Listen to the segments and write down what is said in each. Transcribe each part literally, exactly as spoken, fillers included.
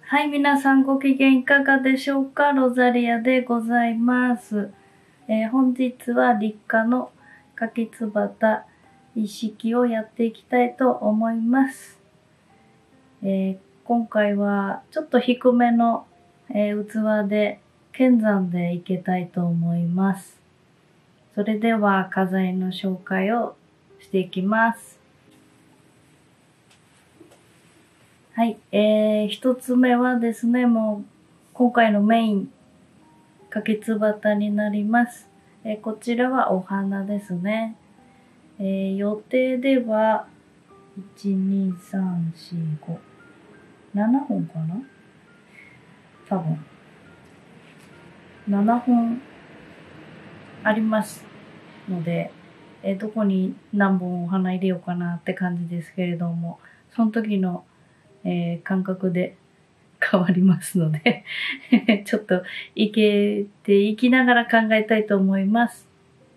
はい、皆さんご機嫌いかがでしょうか？ロザリアでございます。えー、本日は立夏の柿つばた一式をやっていきたいと思います。えー、今回はちょっと低めの、えー、器で剣山でいけたいと思います。それでは花材の紹介をしていきます。はい、えー、一つ目はですね、もう今回のメイン、柿つばたになります。えー、こちらはお花ですね。えー、予定では、いち、に、さん、し、ご、ななほんかな？多分。ななほんありますので、えー、どこに何本お花入れようかなって感じですけれども、その時の、えー、感覚で変わりますのでちょっといけていきながら考えたいと思います。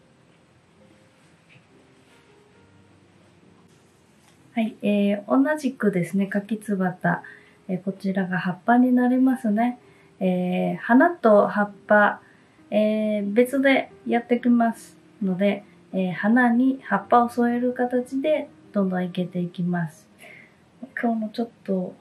はい、えー、同じくですね、柿つばた、えー、こちらが葉っぱになりますね。えー、花と葉っぱ、えー、別でやってきますので、えー、花に葉っぱを添える形でどんどんいけていきます。今日もちょっと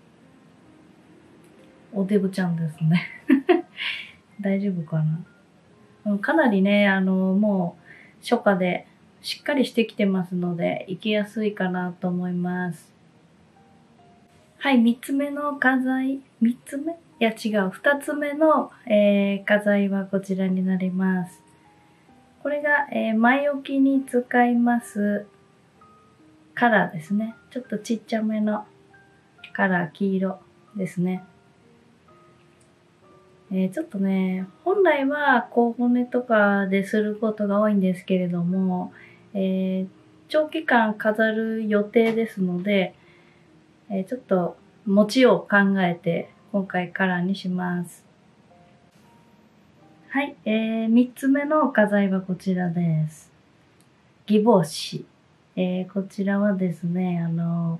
おデブちゃんですね大丈夫かな？かなりね、あの、もう初夏でしっかりしてきてますので、いきやすいかなと思います。はい、三つ目の花材、三つ目？いや違う、二つ目の、えー、花材はこちらになります。これが、えー、前置きに使いますカラーですね。ちょっとちっちゃめのカラー、黄色ですね。えー、ちょっとね、本来は小骨とかですることが多いんですけれども、えー、長期間飾る予定ですので、えー、ちょっと持ちを考えて今回カラーにします。はい、えー、三つ目の花材はこちらです。義帽子。えー、こちらはですね、あの、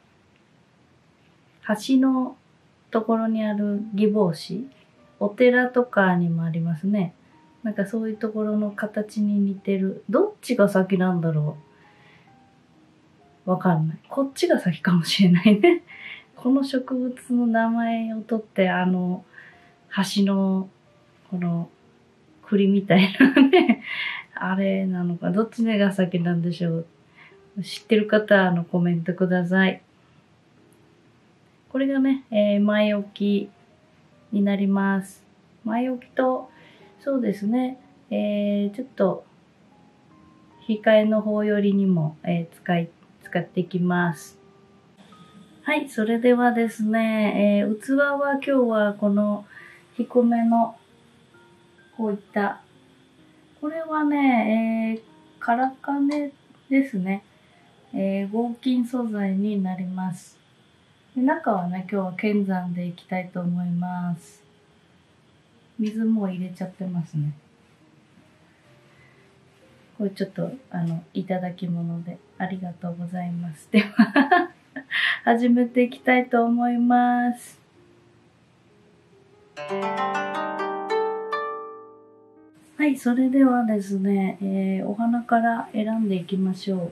橋のところにある義帽子。お寺とかにもありますね。なんかそういうところの形に似てる。どっちが先なんだろう？わかんない。こっちが先かもしれないね。この植物の名前を取って、あの、橋の、この、栗みたいなね、あれなのか、どっちが先なんでしょう。知ってる方、あの、コメントください。これがね、えー、前置きになります。前置きと、そうですね、えー、ちょっと、控えの方よりにも、えー、使い、使っていきます。はい、それではですね、えー、器は今日はこの低めの、こういった、これはね、えー、カラカネですね。えー、合金素材になります。で中はね、今日は剣山でいきたいと思います。水も入れちゃってますね。これちょっと、あの、いただき物でありがとうございます。では、始めていきたいと思います。はい、それではですね、えー、お花から選んでいきましょう。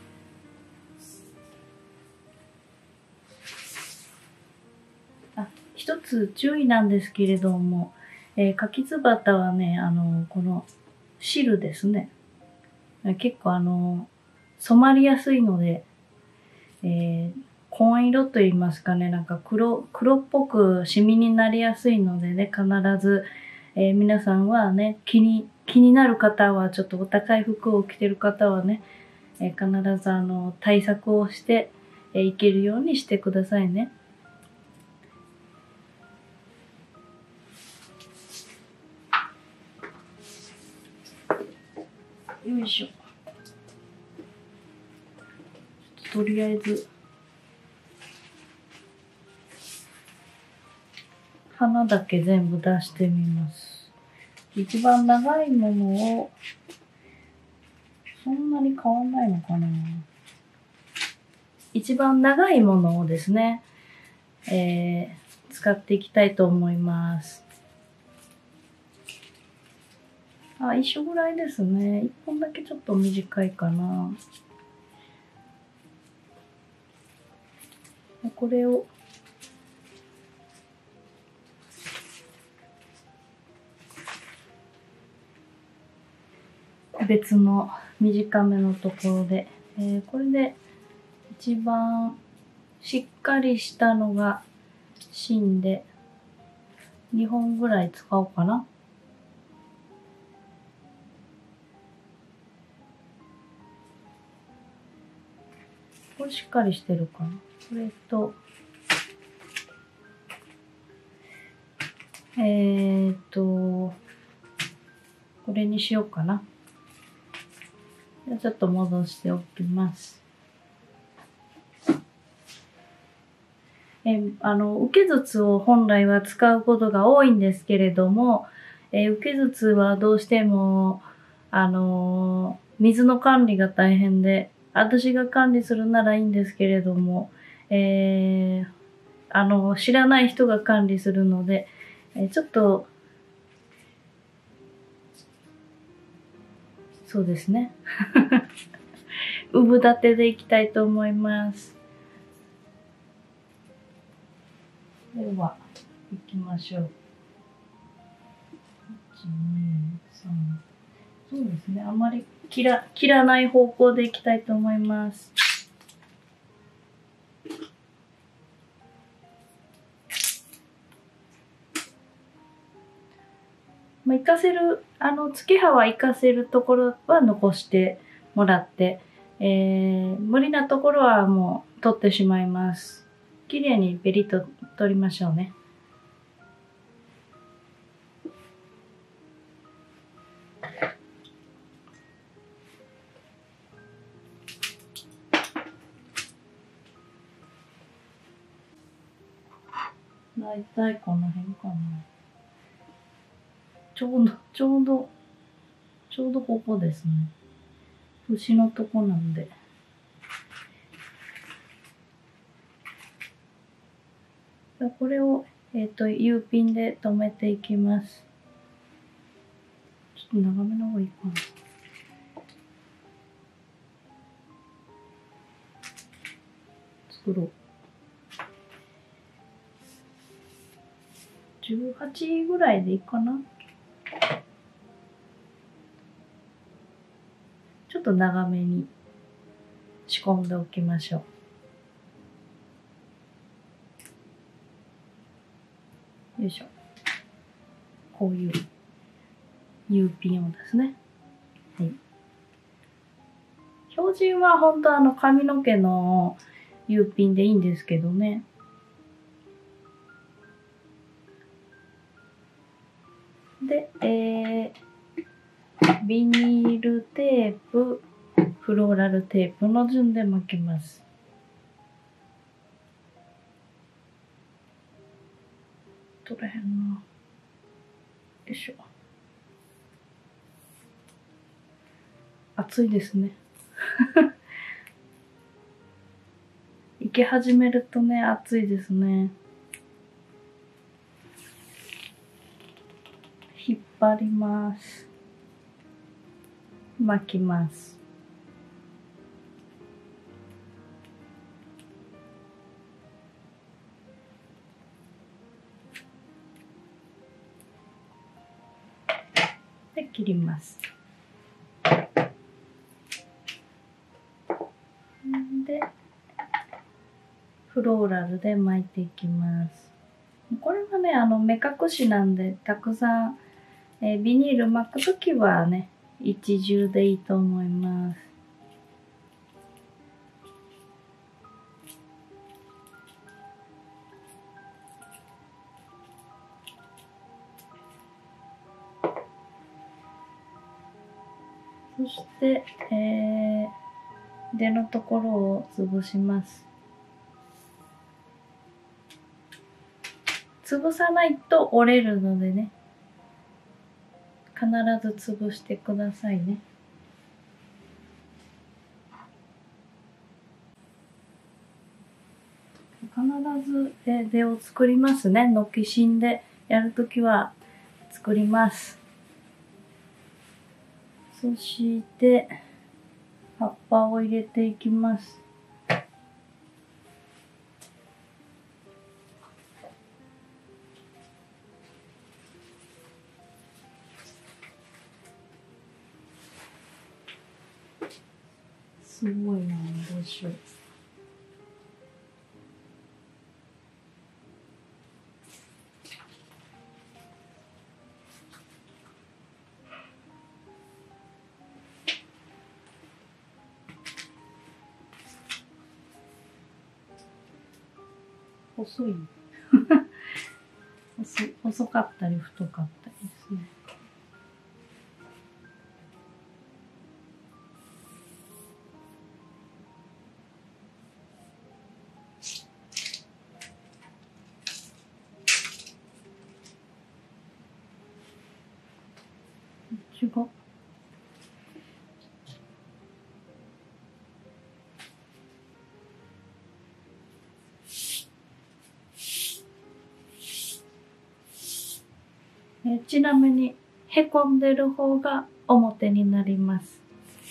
あ、一つ注意なんですけれども、えー、柿つばたはね、あの、この汁ですね。結構あの、染まりやすいので、えー、紺色と言いますかね、なんか黒、黒っぽくシミになりやすいのでね、必ず、えー、皆さんはね、気に、気になる方は、ちょっとお高い服を着てる方はね、えー、必ずあの、対策をして、えー、いけるようにしてくださいね。よいしょ。とりあえず、花だけ全部出してみます。一番長いものを、そんなに変わんないのかな。一番長いものをですね、えー、 使っていきたいと思います。あ、一緒ぐらいですね。一本だけちょっと短いかな。これを別の短めのところで、えー、これで一番しっかりしたのが芯でにほんぐらい使おうかな。これしっかりしてるかな。これとえーっとこれにしようかな。じゃあちょっと戻しておきます。えあの受け筒を本来は使うことが多いんですけれども、え受け筒はどうしてもあの水の管理が大変で、私が管理するならいいんですけれども、えー、あの知らない人が管理するので、えちょっとそうですね産立てでいきたいと思います。では行きましょう。いち、に、さん。そうですね。あまり切ら切らない方向でいきたいと思います。まあ、活かせるあの付け刃は活かせるところは残してもらって、えー、無理なところはもう取ってしまいます。綺麗にベリッと取りましょうね。だいたいこの辺かな。ちょうどちょうどちょうどここですね。節のとこなんで。これを、えっと、U ピンで留めていきます。ちょっと長めの方がいいかな。作ろう。じゅうはちぐらいでいいかな。ちょっと長めに仕込んでおきましょう。よいしょ。こういう U ピンをですね。はい。標準は本当あの髪の毛の U ピンでいいんですけどね。で、えー、ビニールテープ、フローラルテープの順で巻きます。取れへんな。よいしょ。暑いですね。行き始めるとね、暑いですね。引っ張ります。巻きます。で、切ります。で、フローラルで巻いていきます。これはね、あの目隠しなんで、たくさん、えー、ビニール巻くときはね、一重でいいと思います。そして、えー、出のところを潰します。潰さないと折れるのでね、必ず潰してくださいね。 ずえ出を作りますね。軒芯でやるときは作ります。そして葉っぱを入れていきます。すごいな、どうしよう。細い細細かったり太かったりですね。違う。えちなみにへこんでる方が表になります。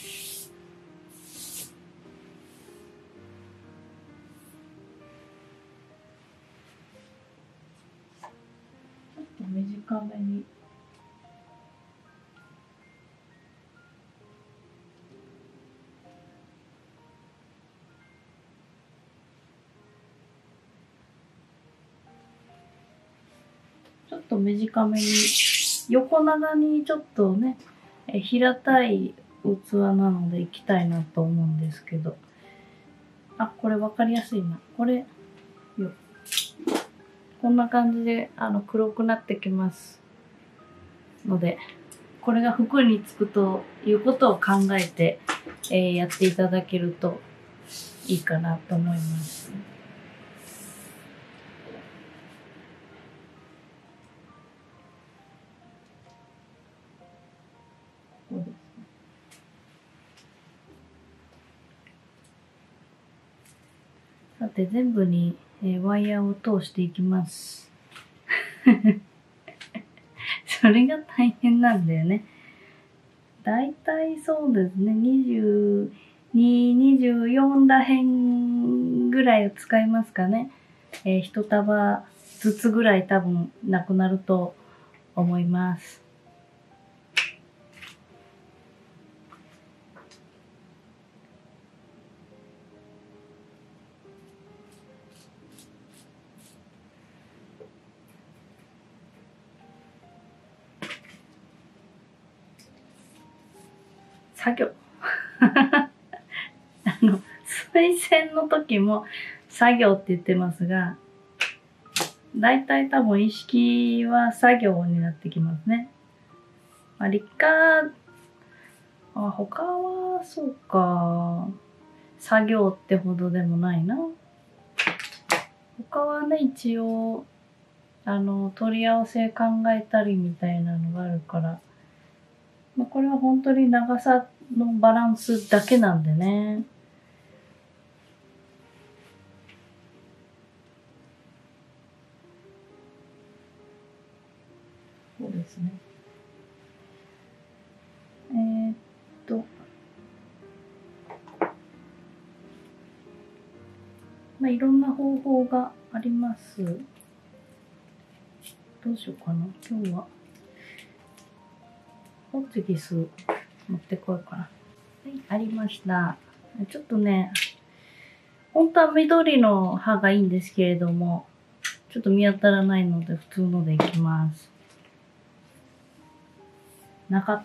ちょっと短めに。ちょっと短めに、横長にちょっとね、え平たい器なのでいきたいなと思うんですけど。あ、これ分かりやすいな。これ、よ。こんな感じで、あの、黒くなってきます。ので、これが服につくということを考えて、えー、やっていただけるといいかなと思います。そうですね。さて、全部に、えー、ワイヤーを通していきます。それが大変なんだよね。だいたいそうですね、にじゅうに、にじゅうよんらへんぐらいを使いますかね。えー、一束ずつぐらい多分なくなると思います。作業。あの、水洗の時も作業って言ってますが、だいたい多分意識は作業になってきますね。まあ、立夏、あ、他はそうか、作業ってほどでもないな。他はね、一応、あの、取り合わせ考えたりみたいなのがあるから、まあ、これは本当に長さのバランスだけなんでね。そうですね。えー、っと、まあ、いろんな方法があります。どうしようかな。今日は、ホチキス持ってこようかな。はい、ありました。ちょっとね、本当は緑の葉がいいんですけれども、ちょっと見当たらないので普通のでいきます。なかった。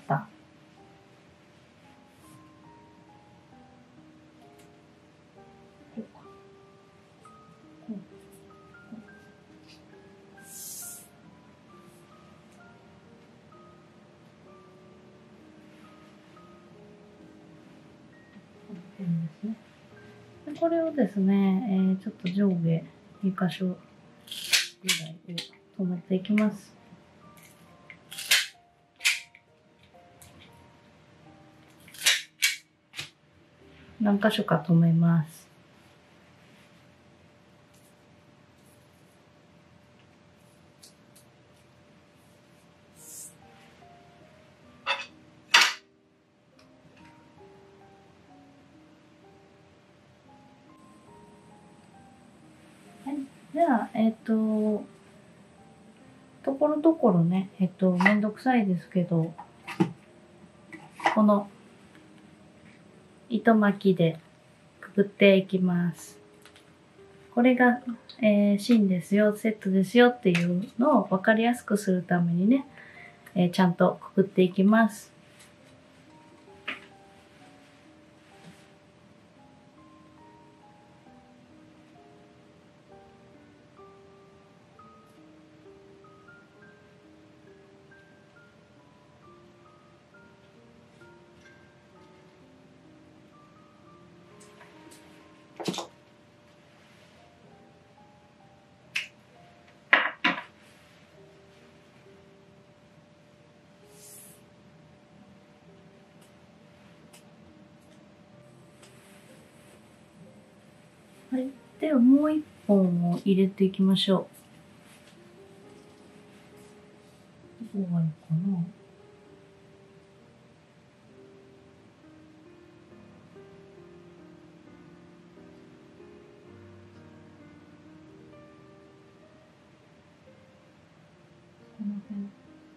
こうか。こう。ですね。でこれをですね、えー、ちょっと上下に箇所ぐらいを留めていきます。何箇所か留めます。 じゃあ、えっと、ところどころね、えっと、めんどくさいですけど、この糸巻きでくくっていきます。これが、えー、芯ですよ、セットですよっていうのを分かりやすくするためにね、えー、ちゃんとくくっていきます。はい。ではもう一本を入れていきましょう。どこがいいかな。この辺。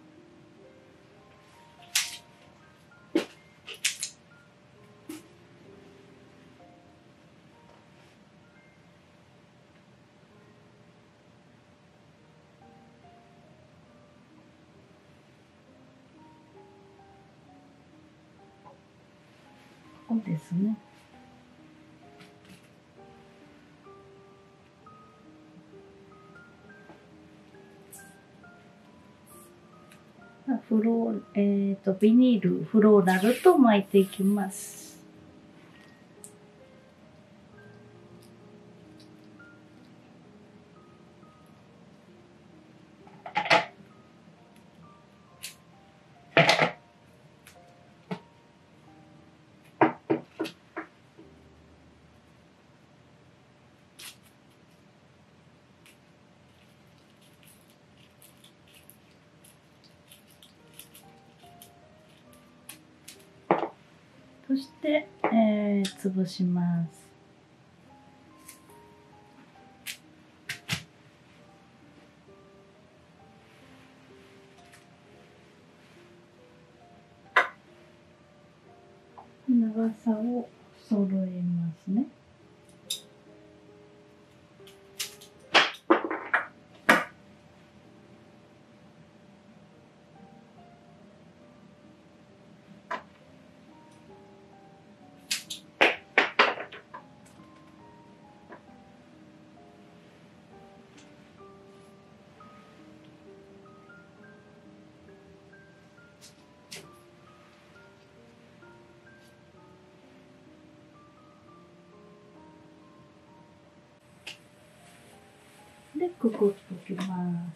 ここですね。フロー、えっと、ビニール、フローラルと巻いていきます。そして、えー、潰します。長さを揃えますね。で、くくっておきます。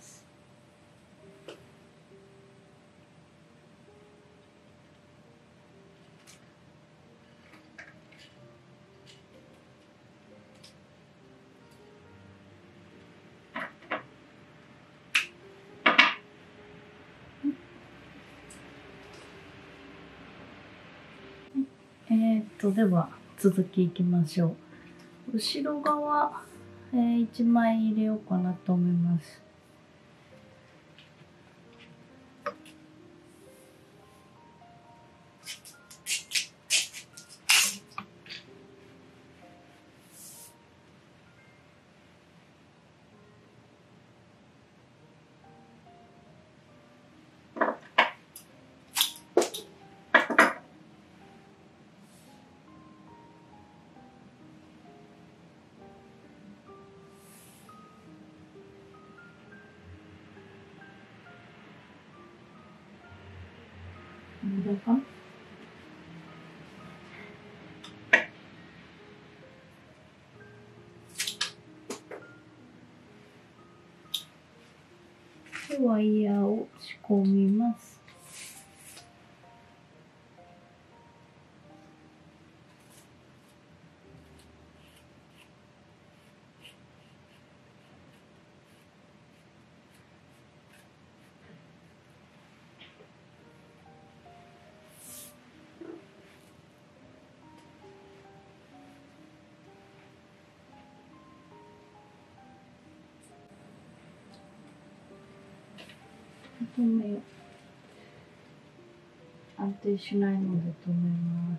えー、っと、では、続きいきましょう。後ろ側、えー、いちまい入れようかなと思います。どうかでワイヤーを仕込みます。 止めよう。安定しないので止めます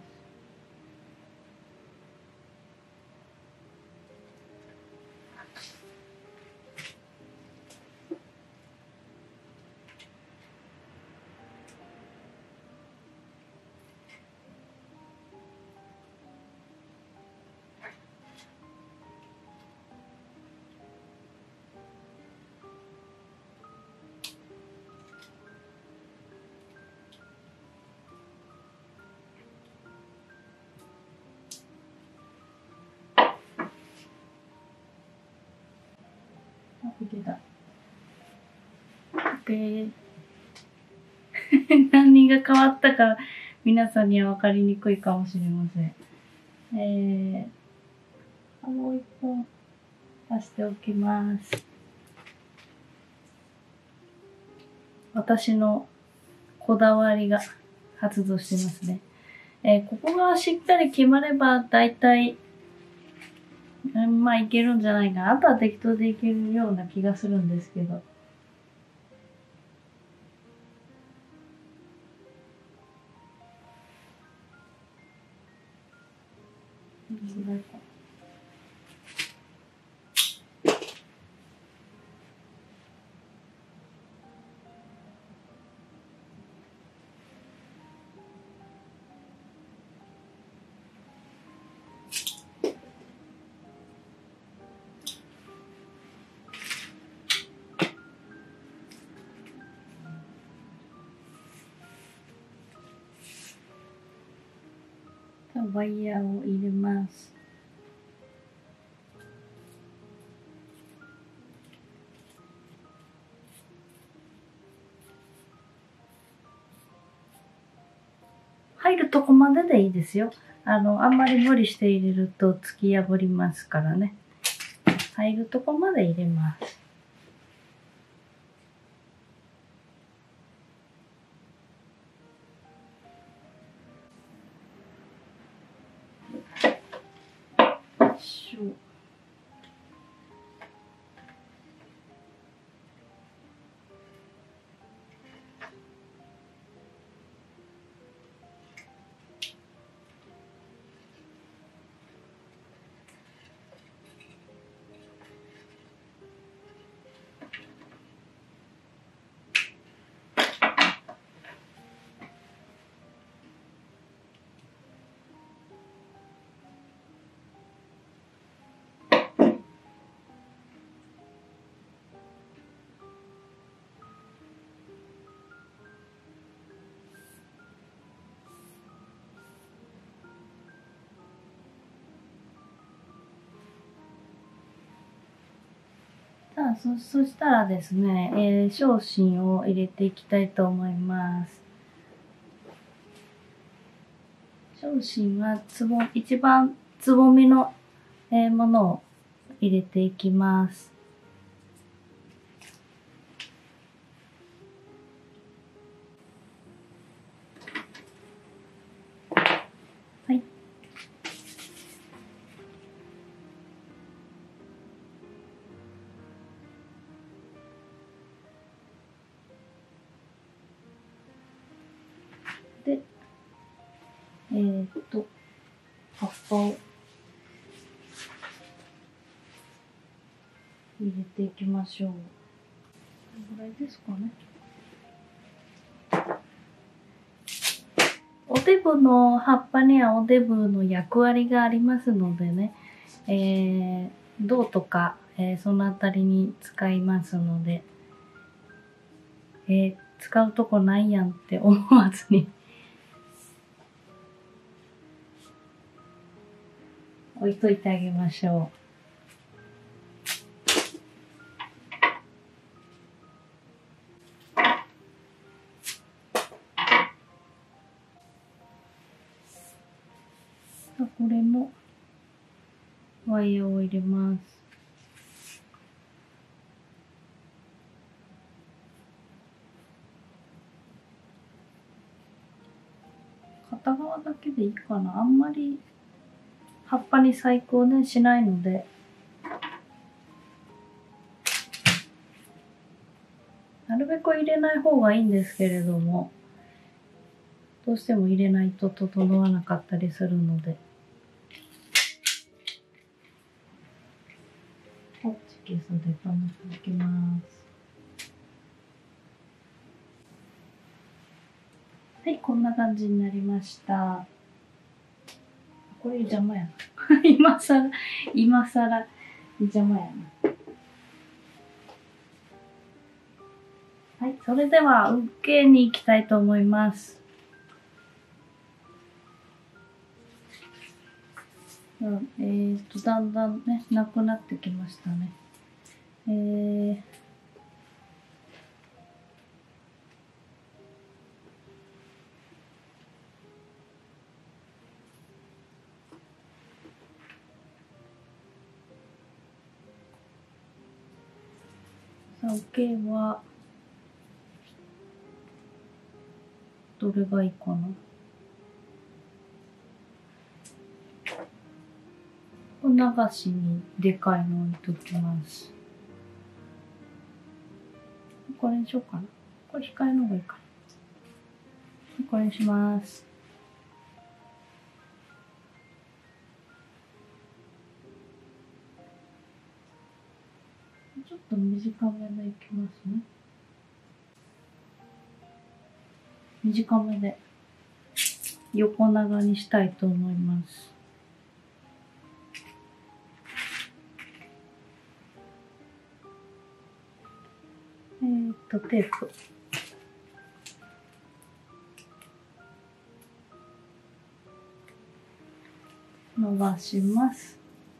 。OK だ。OK。何が変わったか皆さんには分かりにくいかもしれません。えー、もう一本出しておきます。私のこだわりが発動してますね。えー、ここがしっかり決まれば大体まあいけるんじゃないかな。あとは適当でいけるような気がするんですけど。ワイヤーを入れます。入るとこまででいいですよ。あの、あんまり無理して入れると突き破りますからね。入るとこまで入れます。しょさあ、そ、そしたらですね、えー、小芯を入れていきたいと思います。小芯はつぼ、一番つぼみの、えー、ものを入れていきます。はい。で、えー、っと、葉っぱを入れていきましょう。これぐらいですかね。おデブの葉っぱにはおデブの役割がありますのでね、えー、銅とか、えー、そのあたりに使いますので、えー、使うとこないやんって思わずに置いといてあげましょう。これもワイヤーを入れます。片側だけでいいかな。あんまり葉っぱに細工ねしないので。 なるべく入れない方がいいんですけれども、どうしても入れないと整わなかったりするので。ホッチキスで留めておきます。はい、こんな感じになりました。これ邪魔やな。今さら、今さら邪魔やな。はい、それでは受けに行きたいと思います。うん、えーと、だんだんね、なくなってきましたね。えー、さあ、受けは、どれがいいかな。流しにでかいの置いときます。これにしようかな。これ控えの方がいいかな。これにします。ちょっと短めでいきますね。短めで横長にしたいと思います。えーっと、テープ。伸ばします。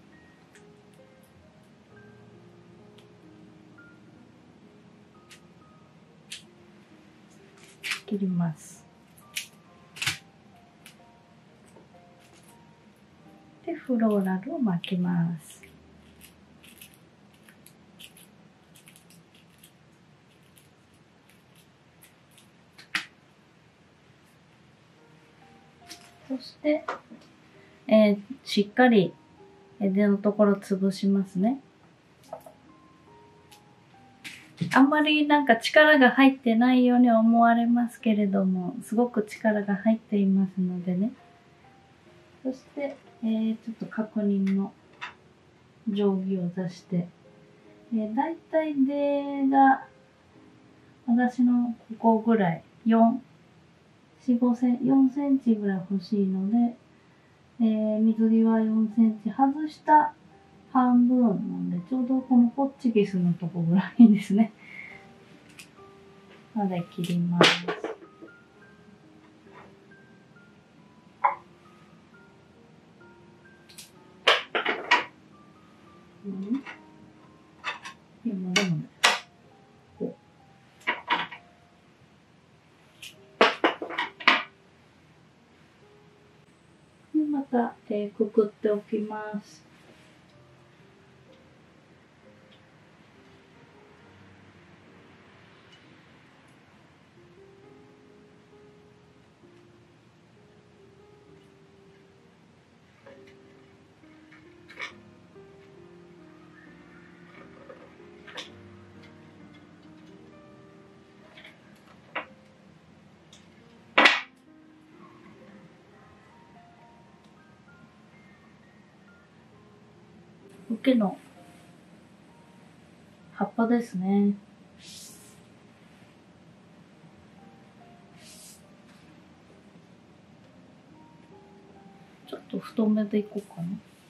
切ります。で、フローラルを巻きます。そして、えー、しっかり枝のところ潰しますね。あんまりなんか力が入ってないように思われますけれども、すごく力が入っていますのでね。そして、えー、ちょっと確認の定規を出して、えー、だいたい出が私のここぐらい、よん、よん、ごセンチ、よんセンチぐらい欲しいので、えー、水着はよんセンチ外した半分なんで、ちょうどこのホッチキスのとこぐらいですね。まで切ります。うん、いや、もうでもね。こう。で、また、えー、くくっておきます。受けの葉っぱですね。ちょっと太めでいこうかな。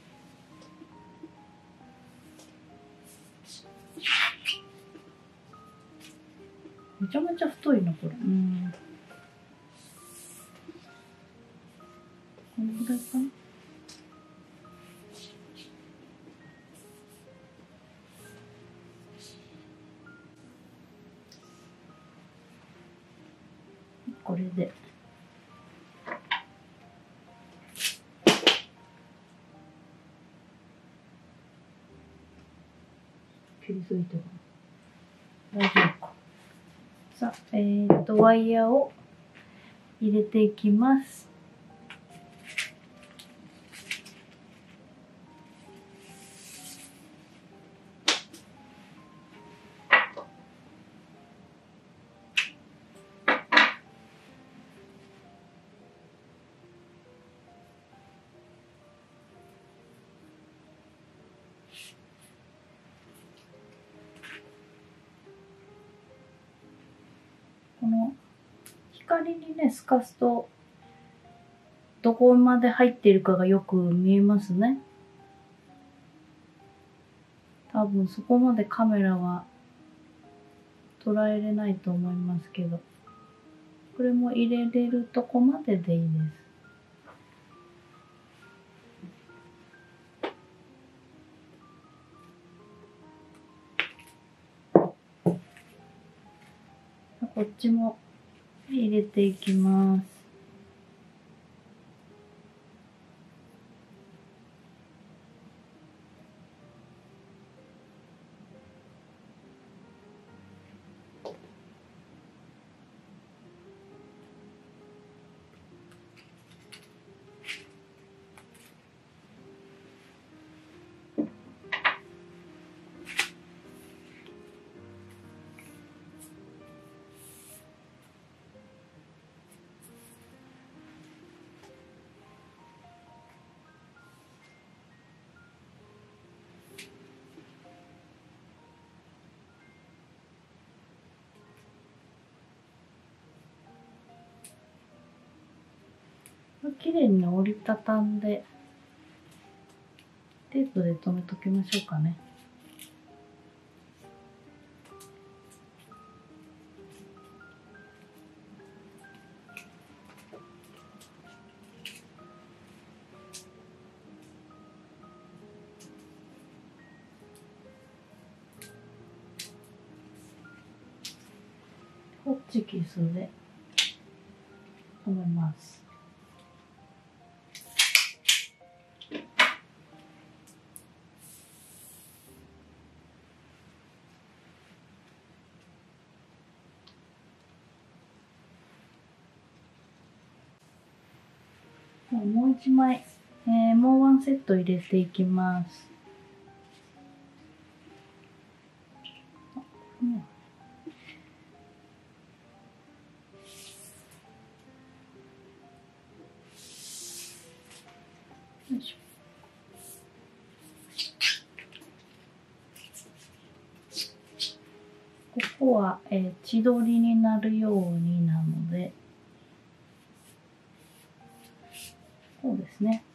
めちゃめちゃ太いな、これ。うん。このぐらいかな。これで。切りすぎてる。大丈夫か。さあ、えーと、ワイヤーを入れていきます。 光にね、透かすと、どこまで入っているかがよく見えますね。多分そこまでカメラは捉えれないと思いますけど、これも入れれるとこまででいいです。こっちも入れていきます。綺麗に折りたたんでテープで留めときましょうかね。ホッチキスで留めます。もう一枚、えー、もうワンセット入れていきます。うん、よいしょ。ここは、えー、千鳥になるようになので、こうですね。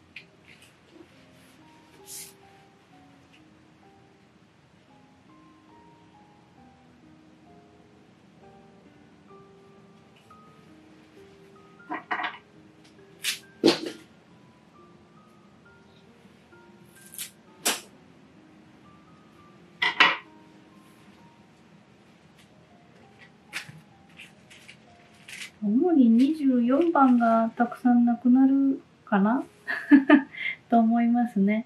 主ににじゅうよんばんがたくさんなくなるかなと思いますね。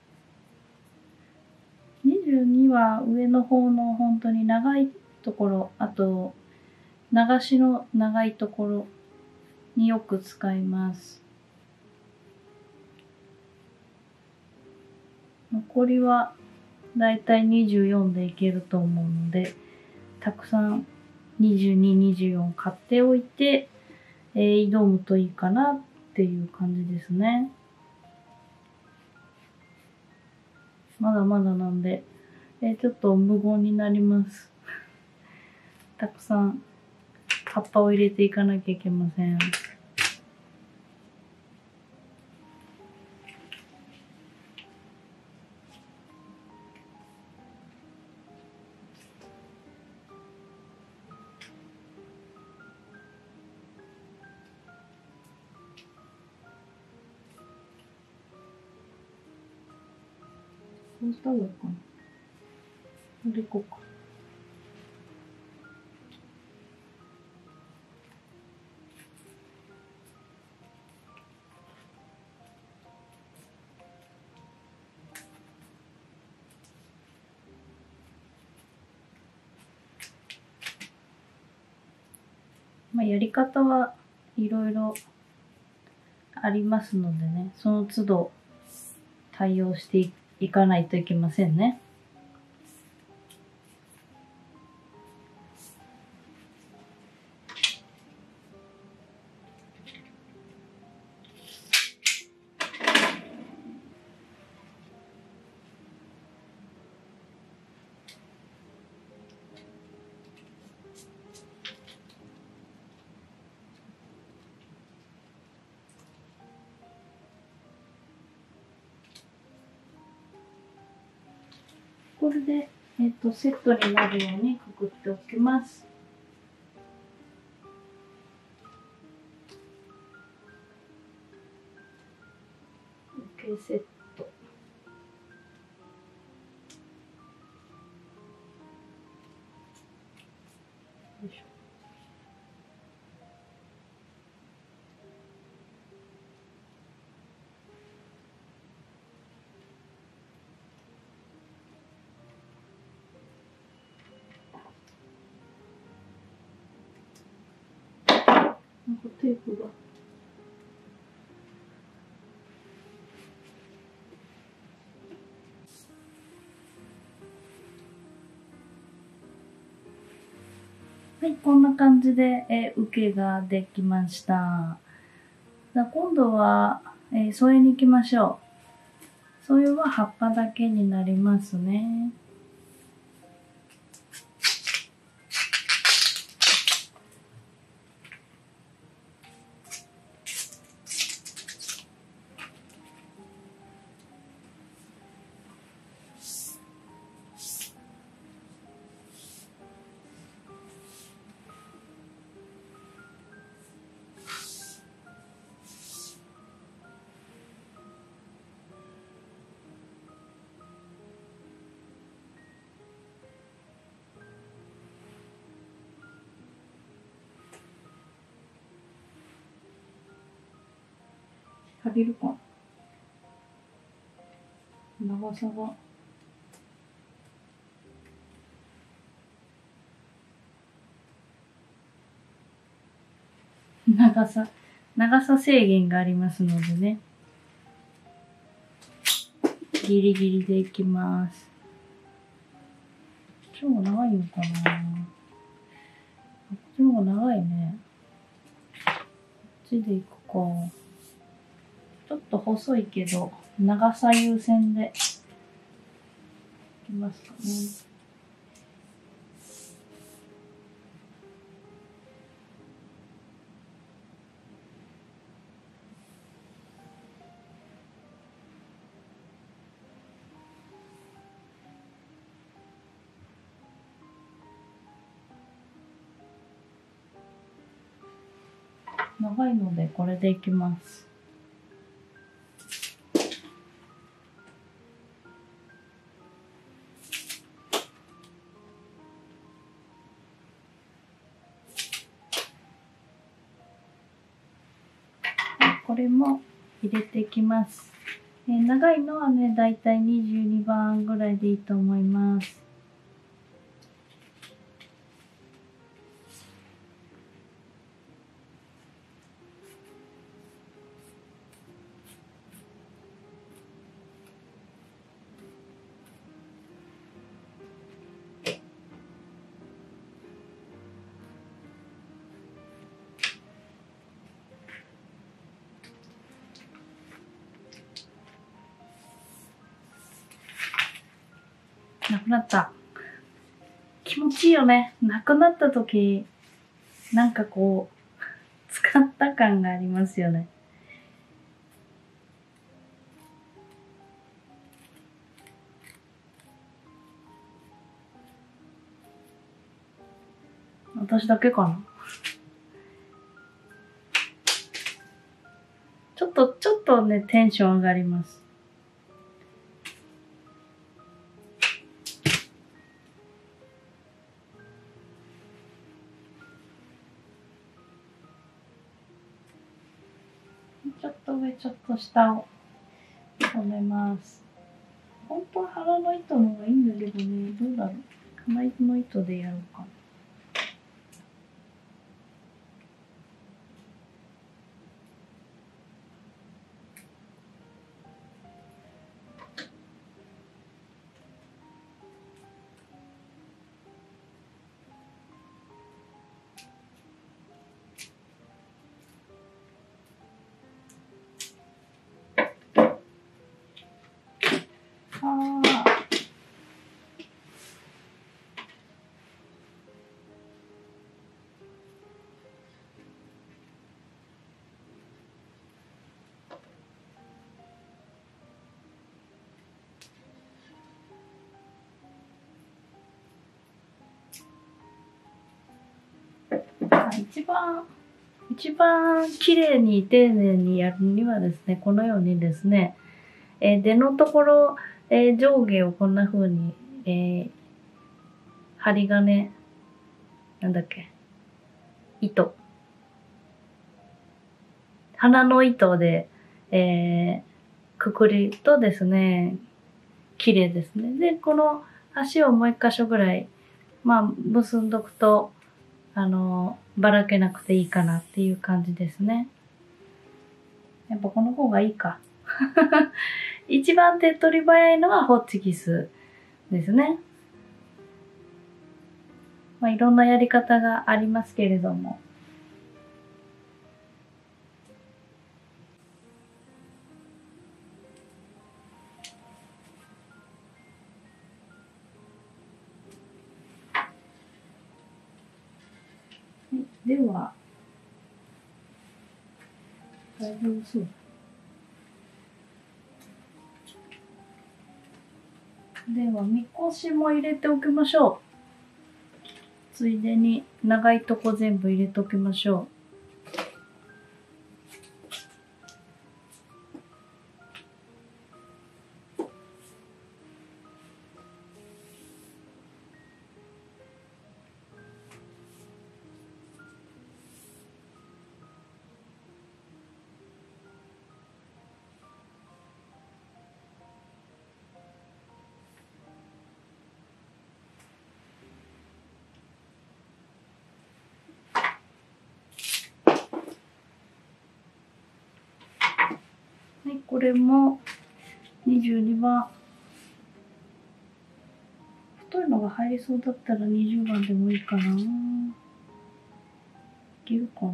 にじゅうには上の方の本当に長いところ、あと流しの長いところによく使います。残りはだいたいにじゅうよんでいけると思うので、たくさんにじゅうに、にじゅうよん買っておいて、えー、挑むといいかなっていう感じですね。まだまだなんで、えー、ちょっと無言になります。たくさん葉っぱを入れていかなきゃいけません。こうした方がいいかな。これでいこうか。まあ、やり方はいろいろありますのでね、その都度対応していかないといけませんね。 これで、えっと、セットになるようにくくっておきます。OK セット。よいしょ。なんかテープが。はい、こんな感じで、えー、受けができました。じゃあ今度は、えー、添えに行きましょう。添えは葉っぱだけになりますね。足りるかな、長さが。長さ、長さ制限がありますのでね。ギリギリでいきます。超長いのかな。こっちの方が長いね。こっちでいくか。ちょっと細いけど、長さ優先でいきますかね。長いのでこれでいきます。これも入れていきます。えー、長いのはね、だいたいにじゅうにばんぐらいでいいと思います。なくなった。気持ちいいよね。なくなった時、なんかこう、使った感がありますよね。私だけかな。ちょっと、ちょっとね、テンション上がります。ちょっと上、ちょっと下を留めます。本当は腹の糸の方がいいんだけどね、どうだろう。金糸の糸でやろうかな。 一番、一番綺麗に丁寧にやるにはですね、このようにですね、えー、出のところ、えー、上下をこんな風に、えー、針金、なんだっけ、糸。花の糸で、えー、くくるとですね、綺麗ですね。で、この足をもう一箇所ぐらい、まあ、結んどくと、あの、ばらけなくていいかなっていう感じですね。やっぱこの方がいいか。一番手っ取り早いのはホッチキスですね。まあ、いろんなやり方がありますけれども。では、大丈夫そう。では、みこしも入れておきましょう。ついでに長いとこ全部入れておきましょう。はい、これもにじゅうにばん。太いのが入りそうだったらにじゅうばんでもいいかな。いけるかな。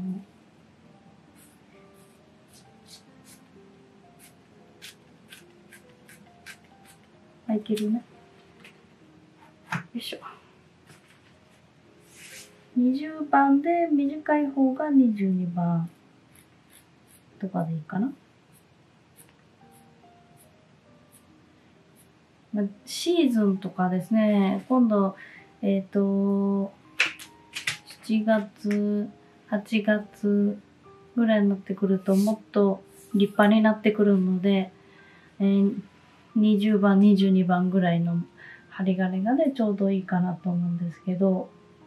あ、いけるね。よいしょ。にじゅうばんで短い方がにじゅうにばんとかでいいかな。まあ、シーズンとかですね、今度、えっと、しちがつ、はちがつぐらいになってくるともっと立派になってくるので、えー、にじゅうばん、にじゅうにばんぐらいの針金がね、ちょうどいいかなと思うんですけど、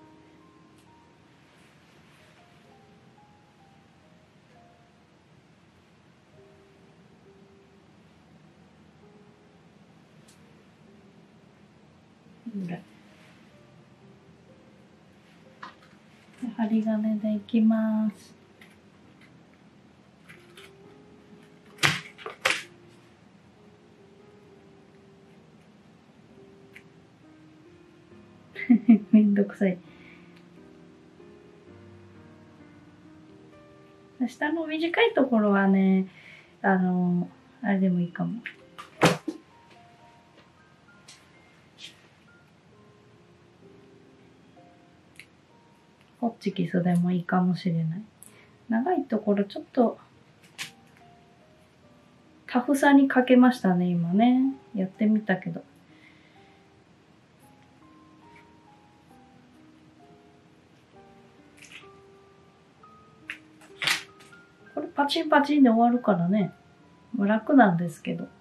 ぐらい。針金でいきます。めんどくさい。下の短いところはね、あの、あれでもいいかも。ホッチキスでもいいかもしれない。長いところちょっとタフさに欠けましたね、今ね。やってみたけど。これパチンパチンで終わるからね。楽なんですけど。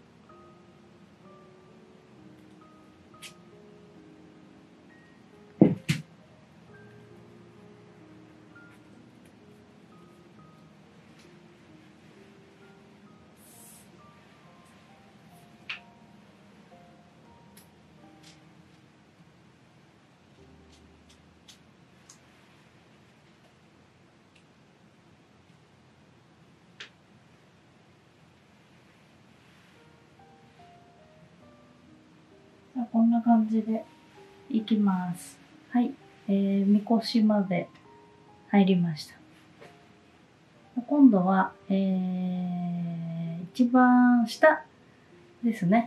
こんな感じでいきます。はい。えー、みこしまで入りました。今度は、えー、一番下ですね。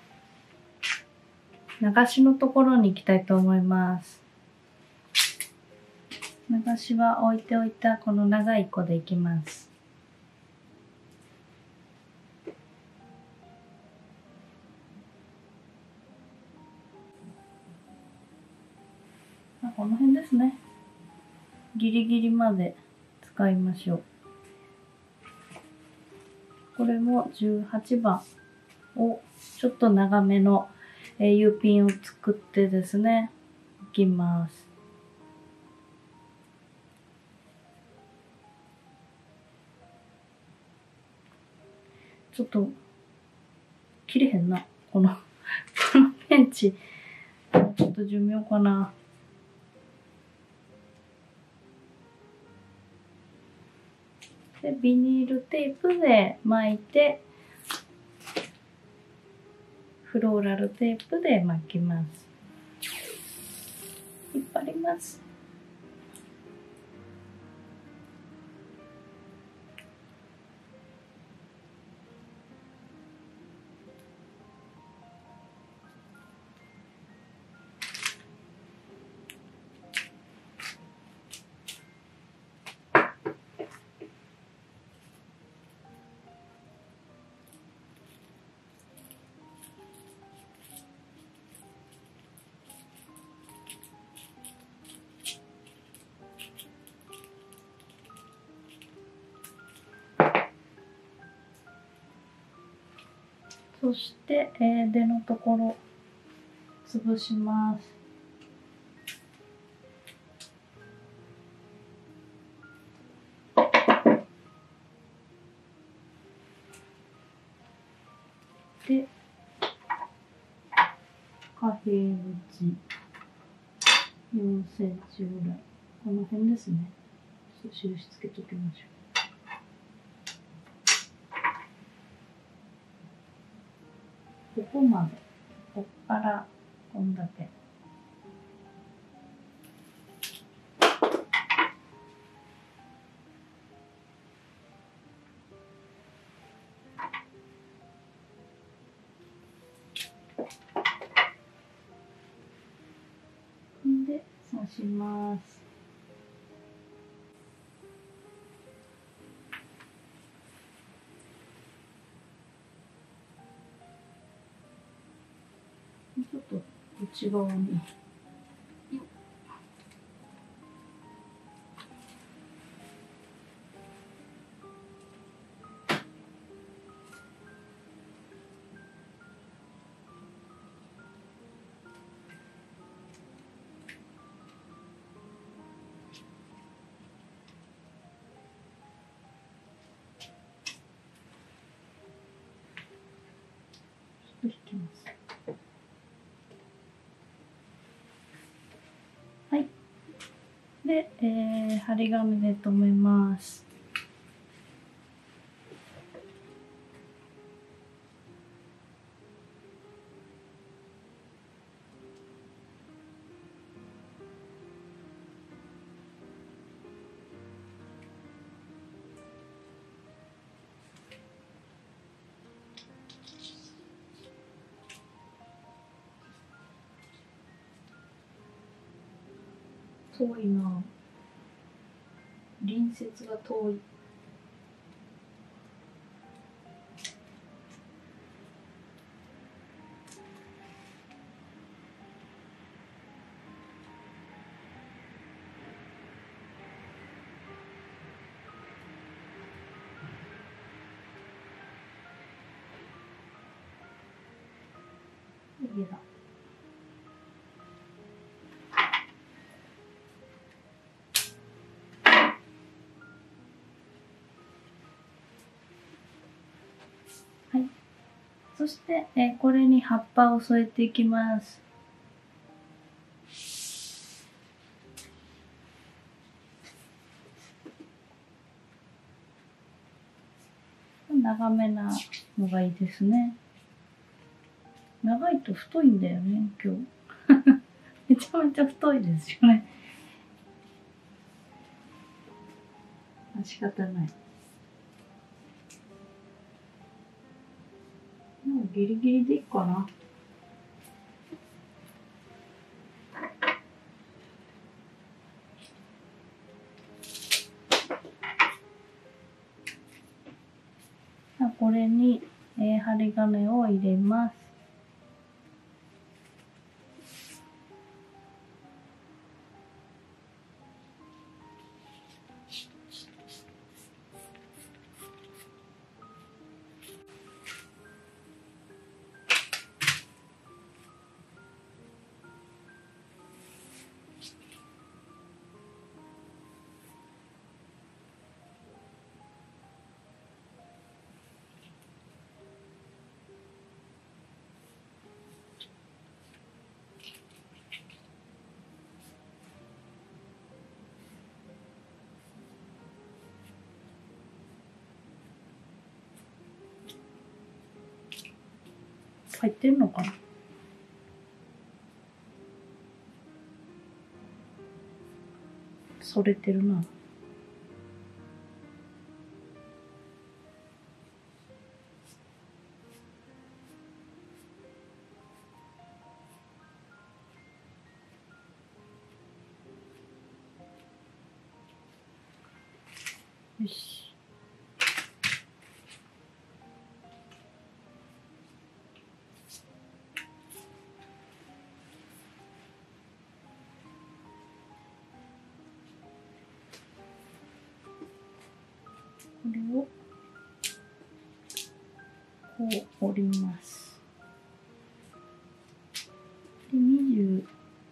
流しのところに行きたいと思います。流しは置いておいたこの長い子でいきます。この辺ですね。 ギリギリまで使いましょう。これもじゅうはちばんをちょっと長めの U ピンを作ってですね、いきます。ちょっと切れへんな、このこのペンチちょっと寿命かな。でビニールテープで巻いて、フローラルテープで巻きます。引っ張ります。そして、えー、出のところ潰します。で、貨幣口よんセンチぐらい、この辺ですね。ちょっと印つけときましょう。ここまで、こっからこんだけ。で、刺します。ちょっと内側に。引きます。はい。で、えー、針金で留めます。遠いな。隣接が遠い。家だ。はい。そして、えー、これに葉っぱを添えていきます。長めなのがいいですね。長いと太いんだよね、今日。めちゃめちゃ太いですよね。仕方ない。もうギリギリでいいかな。これに、えー、針金を入れます。 入ってんのかな。それてるな。よし。これをこう折ります。で、にじゅ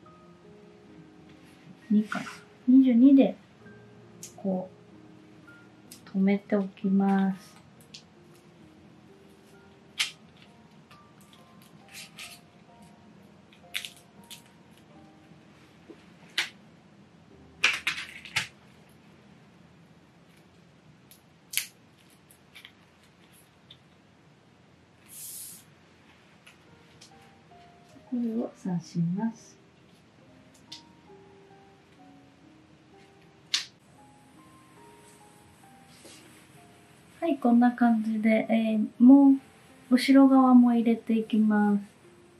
うにかな。にじゅうにでこう止めておきます。これを刺します。はい、こんな感じで、えー、もう後ろ側も入れていきます。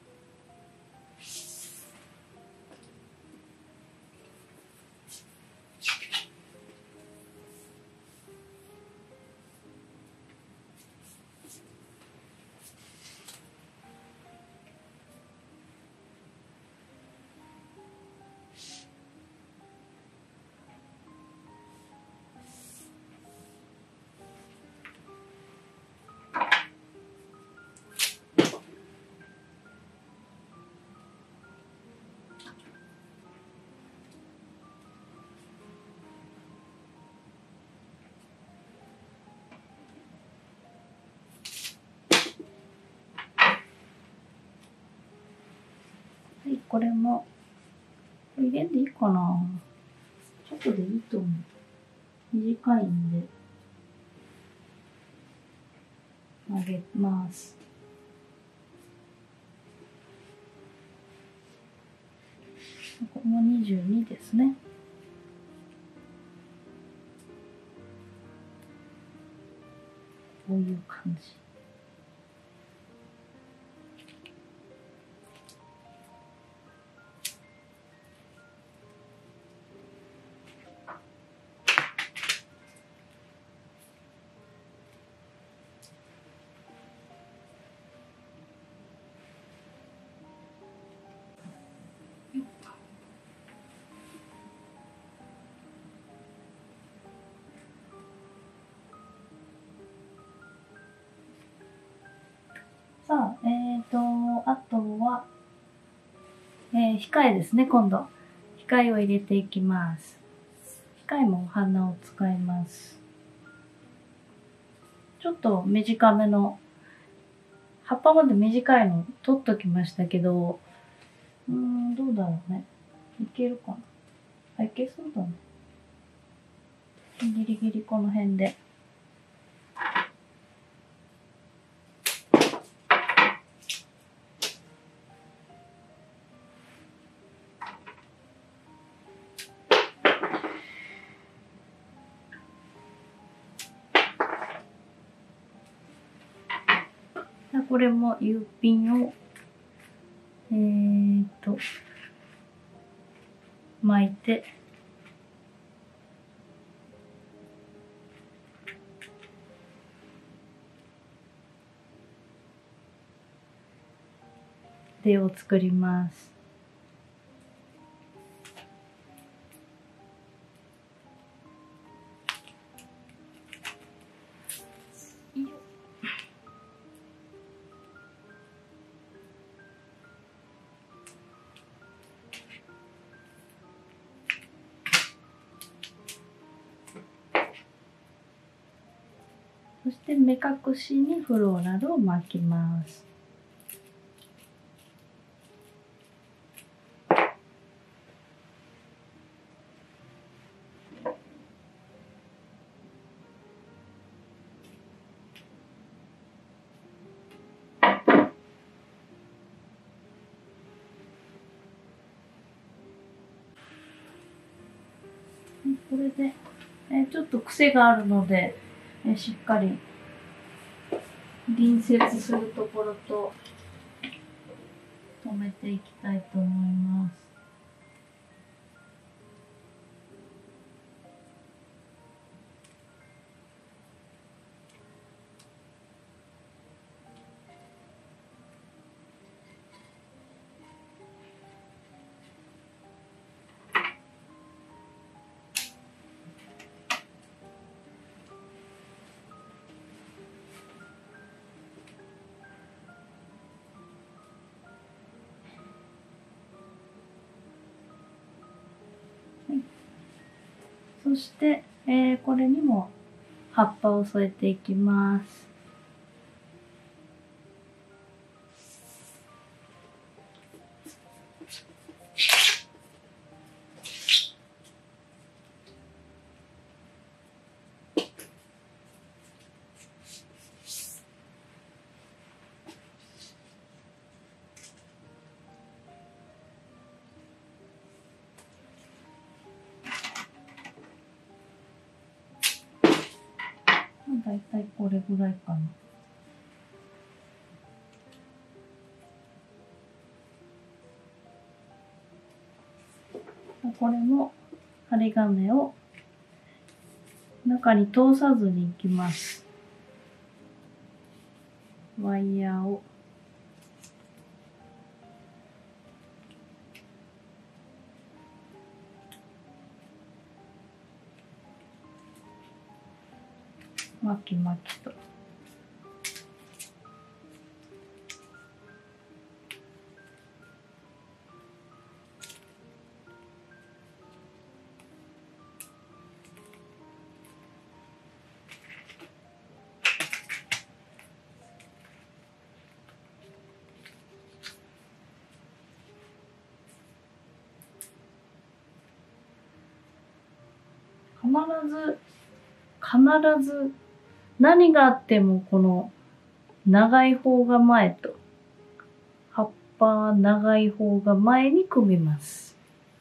はい、これも入れんでいいかな。ちょっとでいいと思う。短いんで曲げます。ここもにじゅうにですね。こういう感じ。さあ、えっと、あとは、えー、控えですね、今度。控えを入れていきます。控えもお花を使います。ちょっと短めの、葉っぱまで短いの取っときましたけど、うーん、どうだろうね。いけるかな。あ、いけそうだね。ギリギリこの辺で。これも U ピンを、えーっと、巻いて、出を作ります。そして目隠しにフローラルを巻きます。 これで、えー、ちょっと癖があるので、えー、しっかり隣接するところと留めていきたいと思います。そして、えー、これにも葉っぱを添えていきます。だいたいこれぐらいかな。これも針金を中に通さずにいきます。ワイヤーを巻き巻きと。必ず、必ず何があってもこの長い方が前と葉っぱ長い方が前に組みます。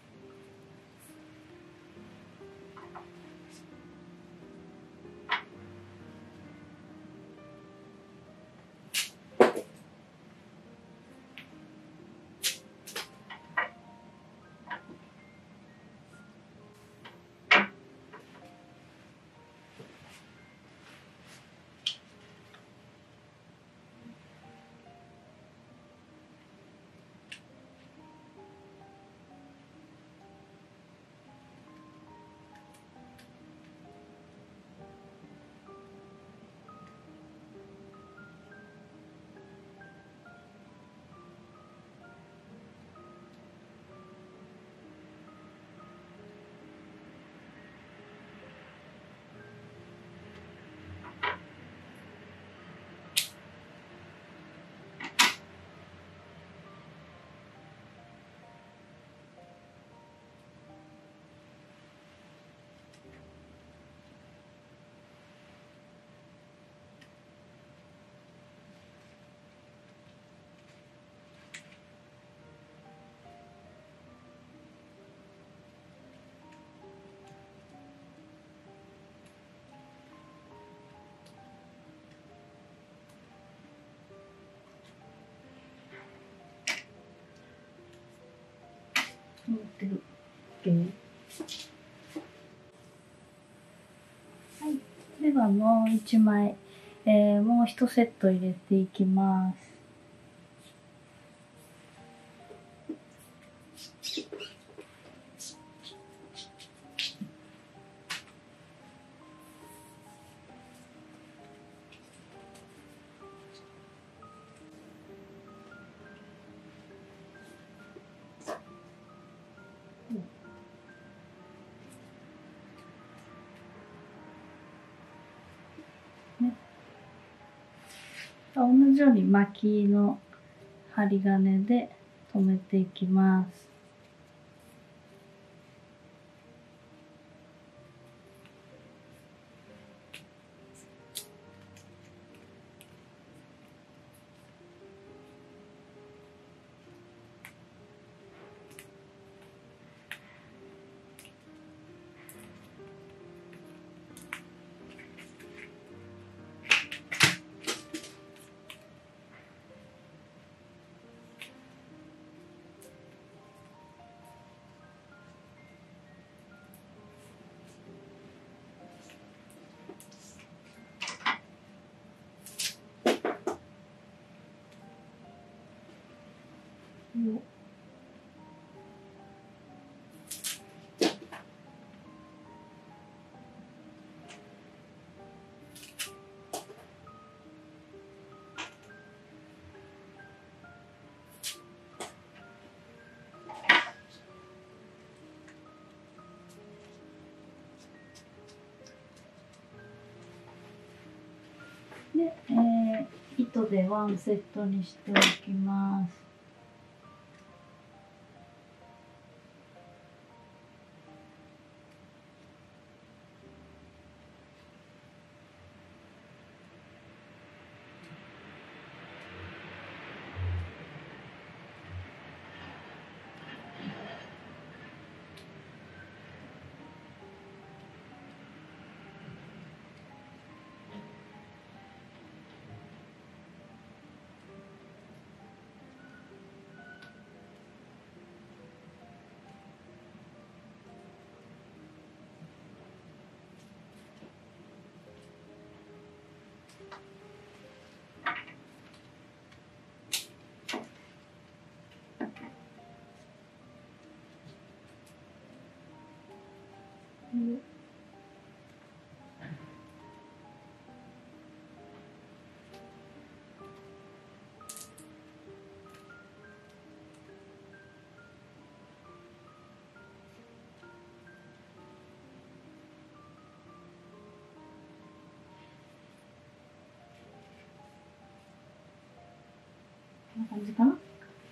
持ってる。OK。はい。ではもう一枚、えー、もう一セット入れていきます。ね、同じように巻きの針金で留めていきます。 で、えー、糸でワンセットにしておきます。こんな感じかな。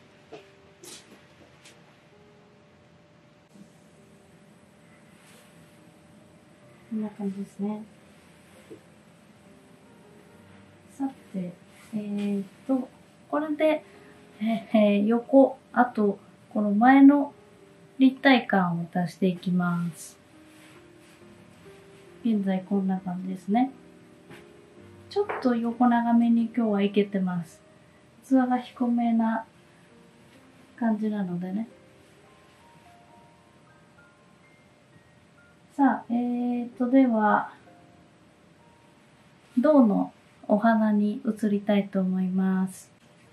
こんな感じですね。さて、えー、っと、これで、えー、横、あと、この前の立体感を出していきます。現在こんな感じですね。ちょっと横長めに今日はいけてます。器が低めな感じなのでね。さあ、えーと、では、銅のお花に移りたいと思います。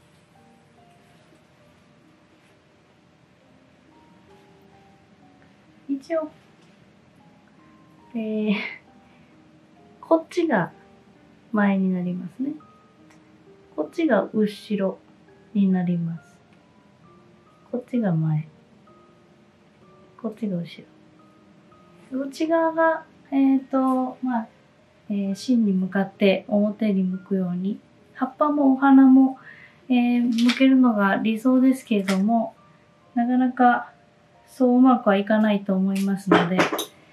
一応、えー、こっちが前になりますね。こっちが後ろになります。こっちが前。こっちが後ろ。内側が、えっと、まあ、えー、芯に向かって表に向くように、葉っぱもお花も、えー、向けるのが理想ですけれども、なかなかそううまくはいかないと思いますので、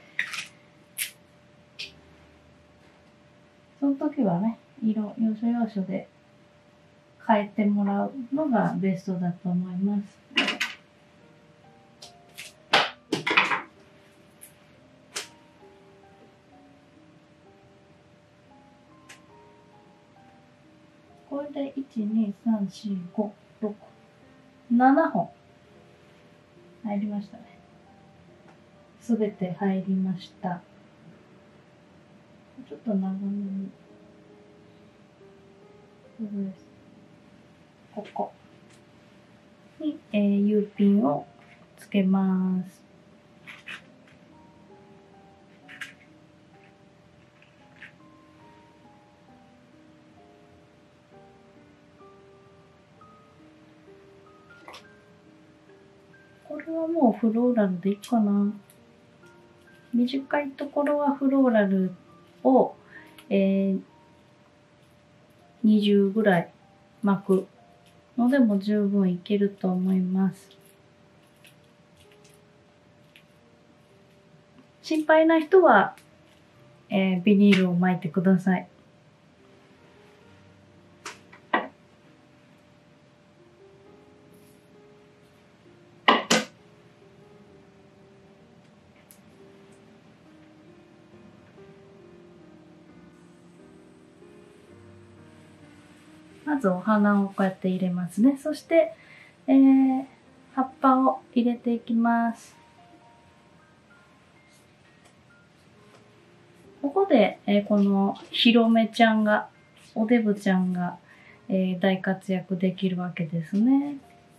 その時はね、色、要所要所で変えてもらうのがベストだと思います。これでいち、に、さん、し、ご、ろく、ななほん入りましたね。すべて入りました。ちょっと長めに。これです。ここに、えー、U ピンをつけます。これはもうフローラルでいいかな。短いところはフローラルを、えー、にじゅうぐらい巻くのでも十分いけると思います。心配な人は、えー、ビニールを巻いてください。まずお花をこうやって入れますね。そして、えー、葉っぱを入れていきます。ここで、えー、このひろめちゃんが、おデブちゃんが、えー、大活躍できるわけですね。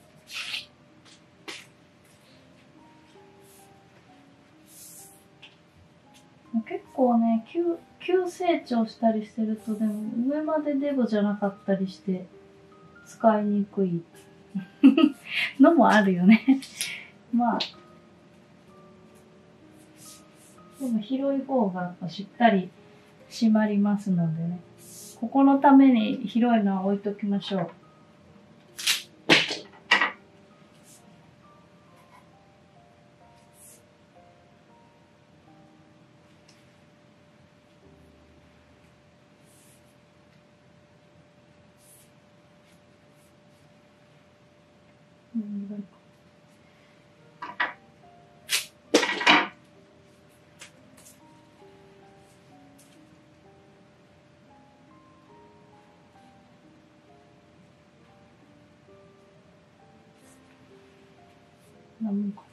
結構ね、急、急成長したりしてると、でも上までデブじゃなかったりして、使いにくいのもあるよね。まあ、でも広い方がしっかり締まりますのでね、 ここのために広いのは置いときましょう。うん、なんか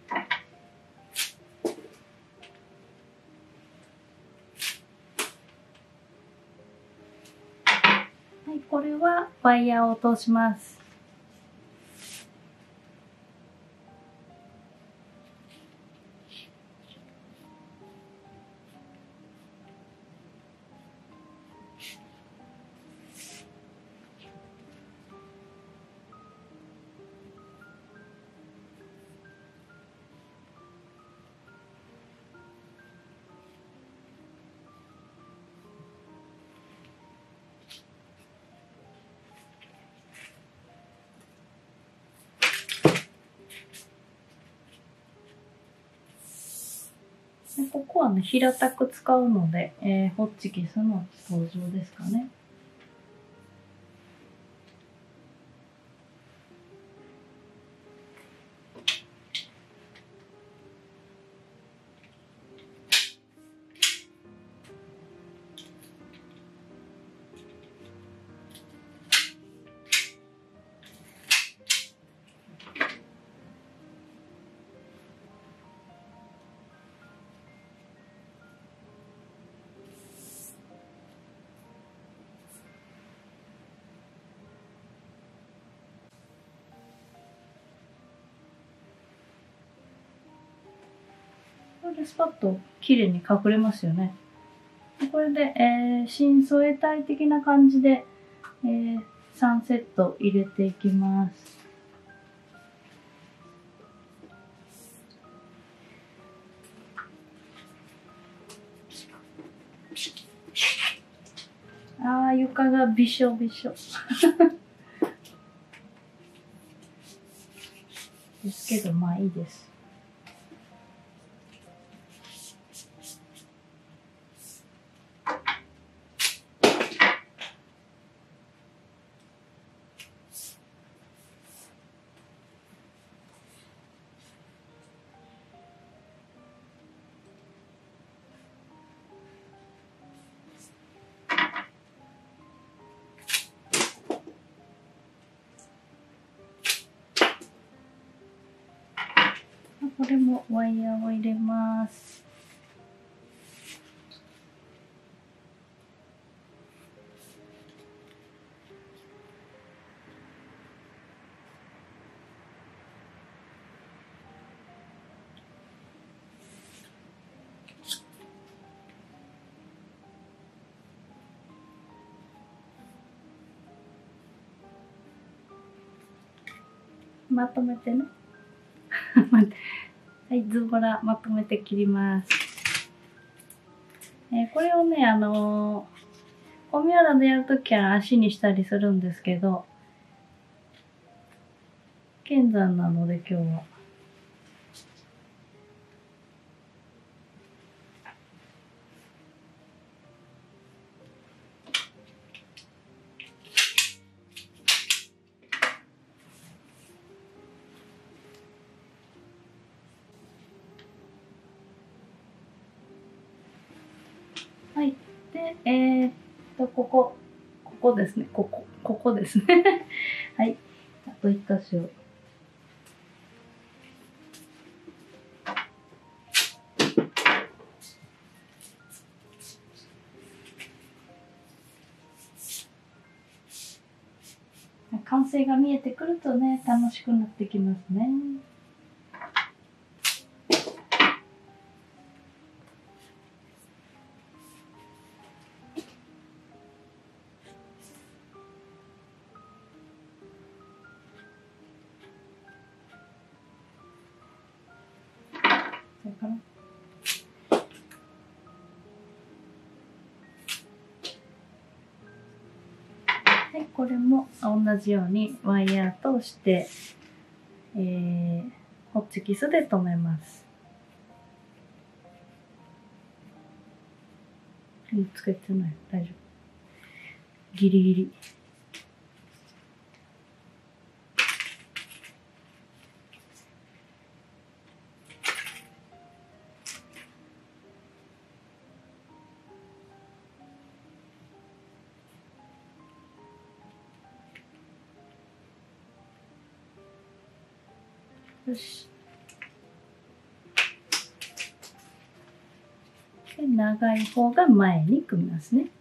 はい、これはワイヤーを通します。でここはね、平たく使うので、えー、ホッチキスの登場ですかね。これでスパッと綺麗に隠れますよね。これで、えー、新添え体的な感じで、えー、さんセット入れていきます。あー、床がびしょびしょ。ですけど、まあいいです。これもワイヤーを入れます。まとめてね。はい、ズボラまとめて切ります。えー、これをね、あのー、コミュアラでやるときは足にしたりするんですけど、剣山なので今日は。はい。で、えー、っと、ここ、ここですね。ここ、ここですね。はい。あと一箇所。完成が見えてくるとね、楽しくなってきますね。そうかな。 はい、これも同じようにワイヤー通して、えー、ホッチキスで留めます。つけてない、大丈夫。ギリギリ。よし。で、長い方が前に組みますね。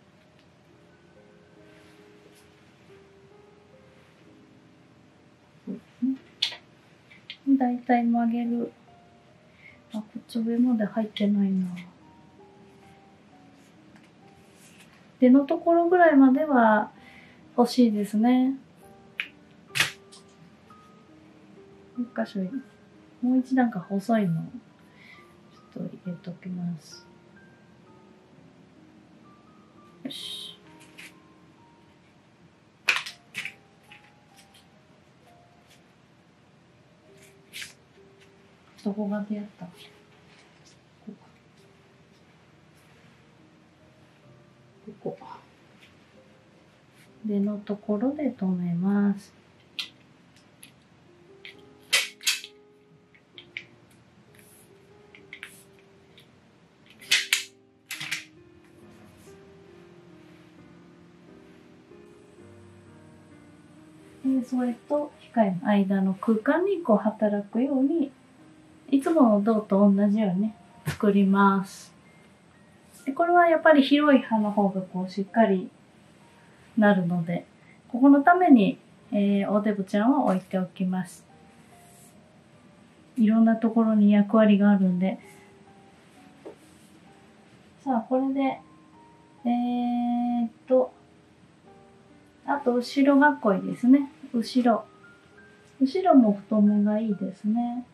だいたい曲げる。あ、こっち上まで入ってないな。手のところぐらいまでは欲しいですね。一箇所、もう一段階細いのちょっと入れときます。よし。どこが出会った？ここ。でのところで留めます。それと機械の間の空間にこう働くように、いつもの銅と同じようにね、作ります。でこれはやっぱり広い刃の方がこうしっかりなるので、ここのために、えー、おデブちゃんを置いておきます。いろんなところに役割があるんで。さあ、これで、えーっと、あと後ろがっこいですね。後ろ。後ろも太めがいいですね。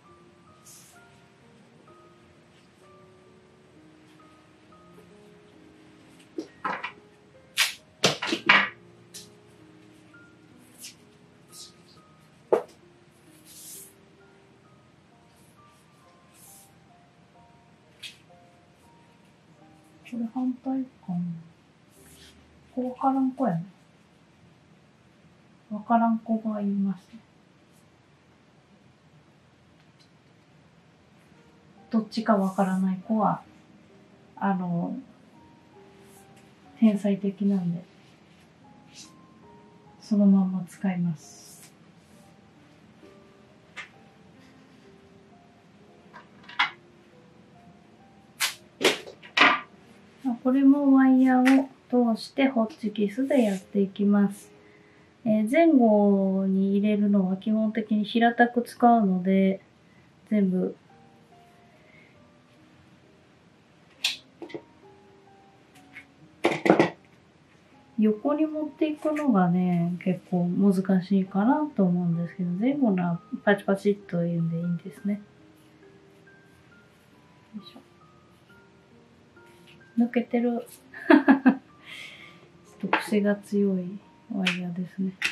これ反対かな。こうわからん子やね。わからん子がいますね。どっちかわからない子は、あの、天才的なんで、そのまま使います。これもワイヤーを通してホッチキスでやっていきます。えー、前後に入れるのは基本的に平たく使うので、全部横に持っていくのがね、結構難しいかなと思うんですけど、前後のはパチパチっというんでいいんですね。よいしょ。抜けてる。ちょっと癖が強いワイヤーですね。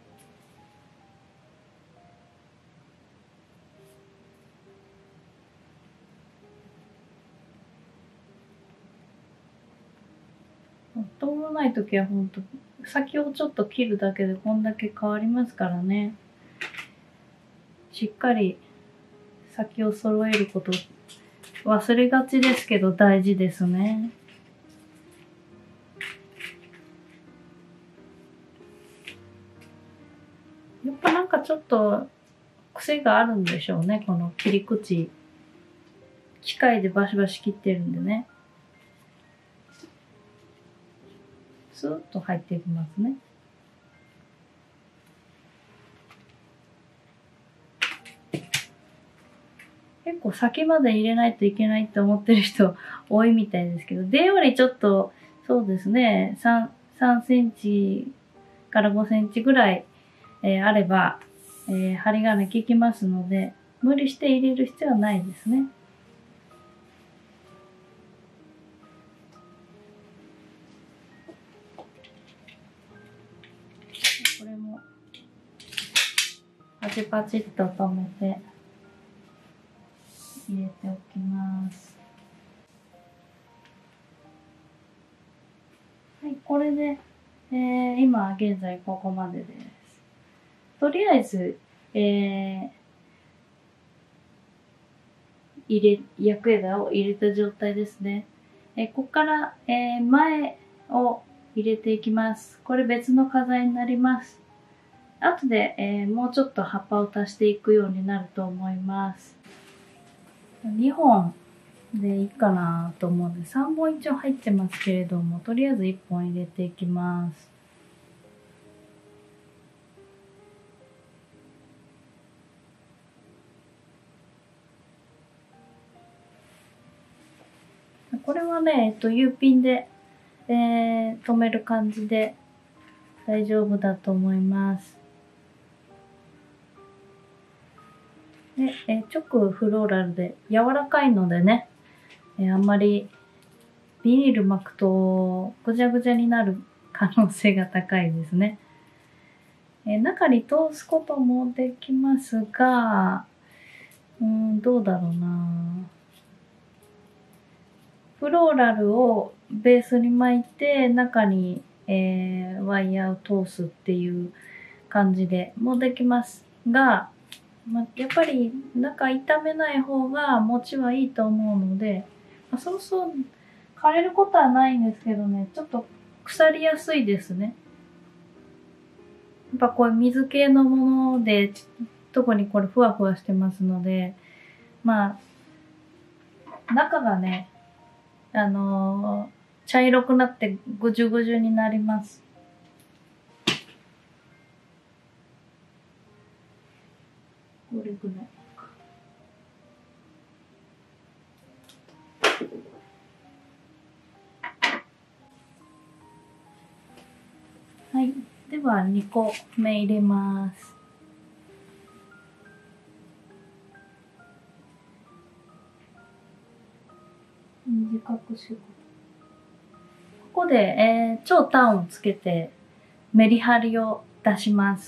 通らないときはほんと、先をちょっと切るだけでこんだけ変わりますからね。しっかり先を揃えること忘れがちですけど大事ですね。やっぱなんかちょっと癖があるんでしょうね、この切り口。機械でバシバシ切ってるんでね。スーッと入っていきますね。結構先まで入れないといけないって思ってる人多いみたいですけど、でよりちょっと、そうですね、3、3センチからごセンチぐらい、えー、あれば、えー、針金効きますので、無理して入れる必要はないですね。 パチパチっと止めて入れておきます。はい、これで、えー、今現在ここまでです。とりあえず、えー、入れ、焼く枝を入れた状態ですね。えー、ここから、えー、前を入れていきます。これ別の花材になります。後で、えー、もうちょっと葉っぱを足していくようになると思います。にほんでいいかなと思うので、さんぼん一応入ってますけれども、とりあえずいっぽん入れていきます。これはね、えっと、U ピンで、えー、留める感じで大丈夫だと思います。で、えー、直フローラルで柔らかいのでね、えー、あんまりビニール巻くとぐちゃぐちゃになる可能性が高いですね。えー、中に通すこともできますが、うーん、どうだろうな。フローラルをベースに巻いて中に、えー、ワイヤーを通すっていう感じでもできますが、まあ、やっぱり中傷めない方が持ちはいいと思うので、まあ、そうそう枯れることはないんですけどね、ちょっと腐りやすいですね。やっぱこういう水系のもので特にこれふわふわしてますので、まあ中がね、あのー、茶色くなってぐじゅぐじゅになります。これぐらいか。はい。ではにこめ入れます。短くしよう。ここで、えー、超短をつけてメリハリを出します。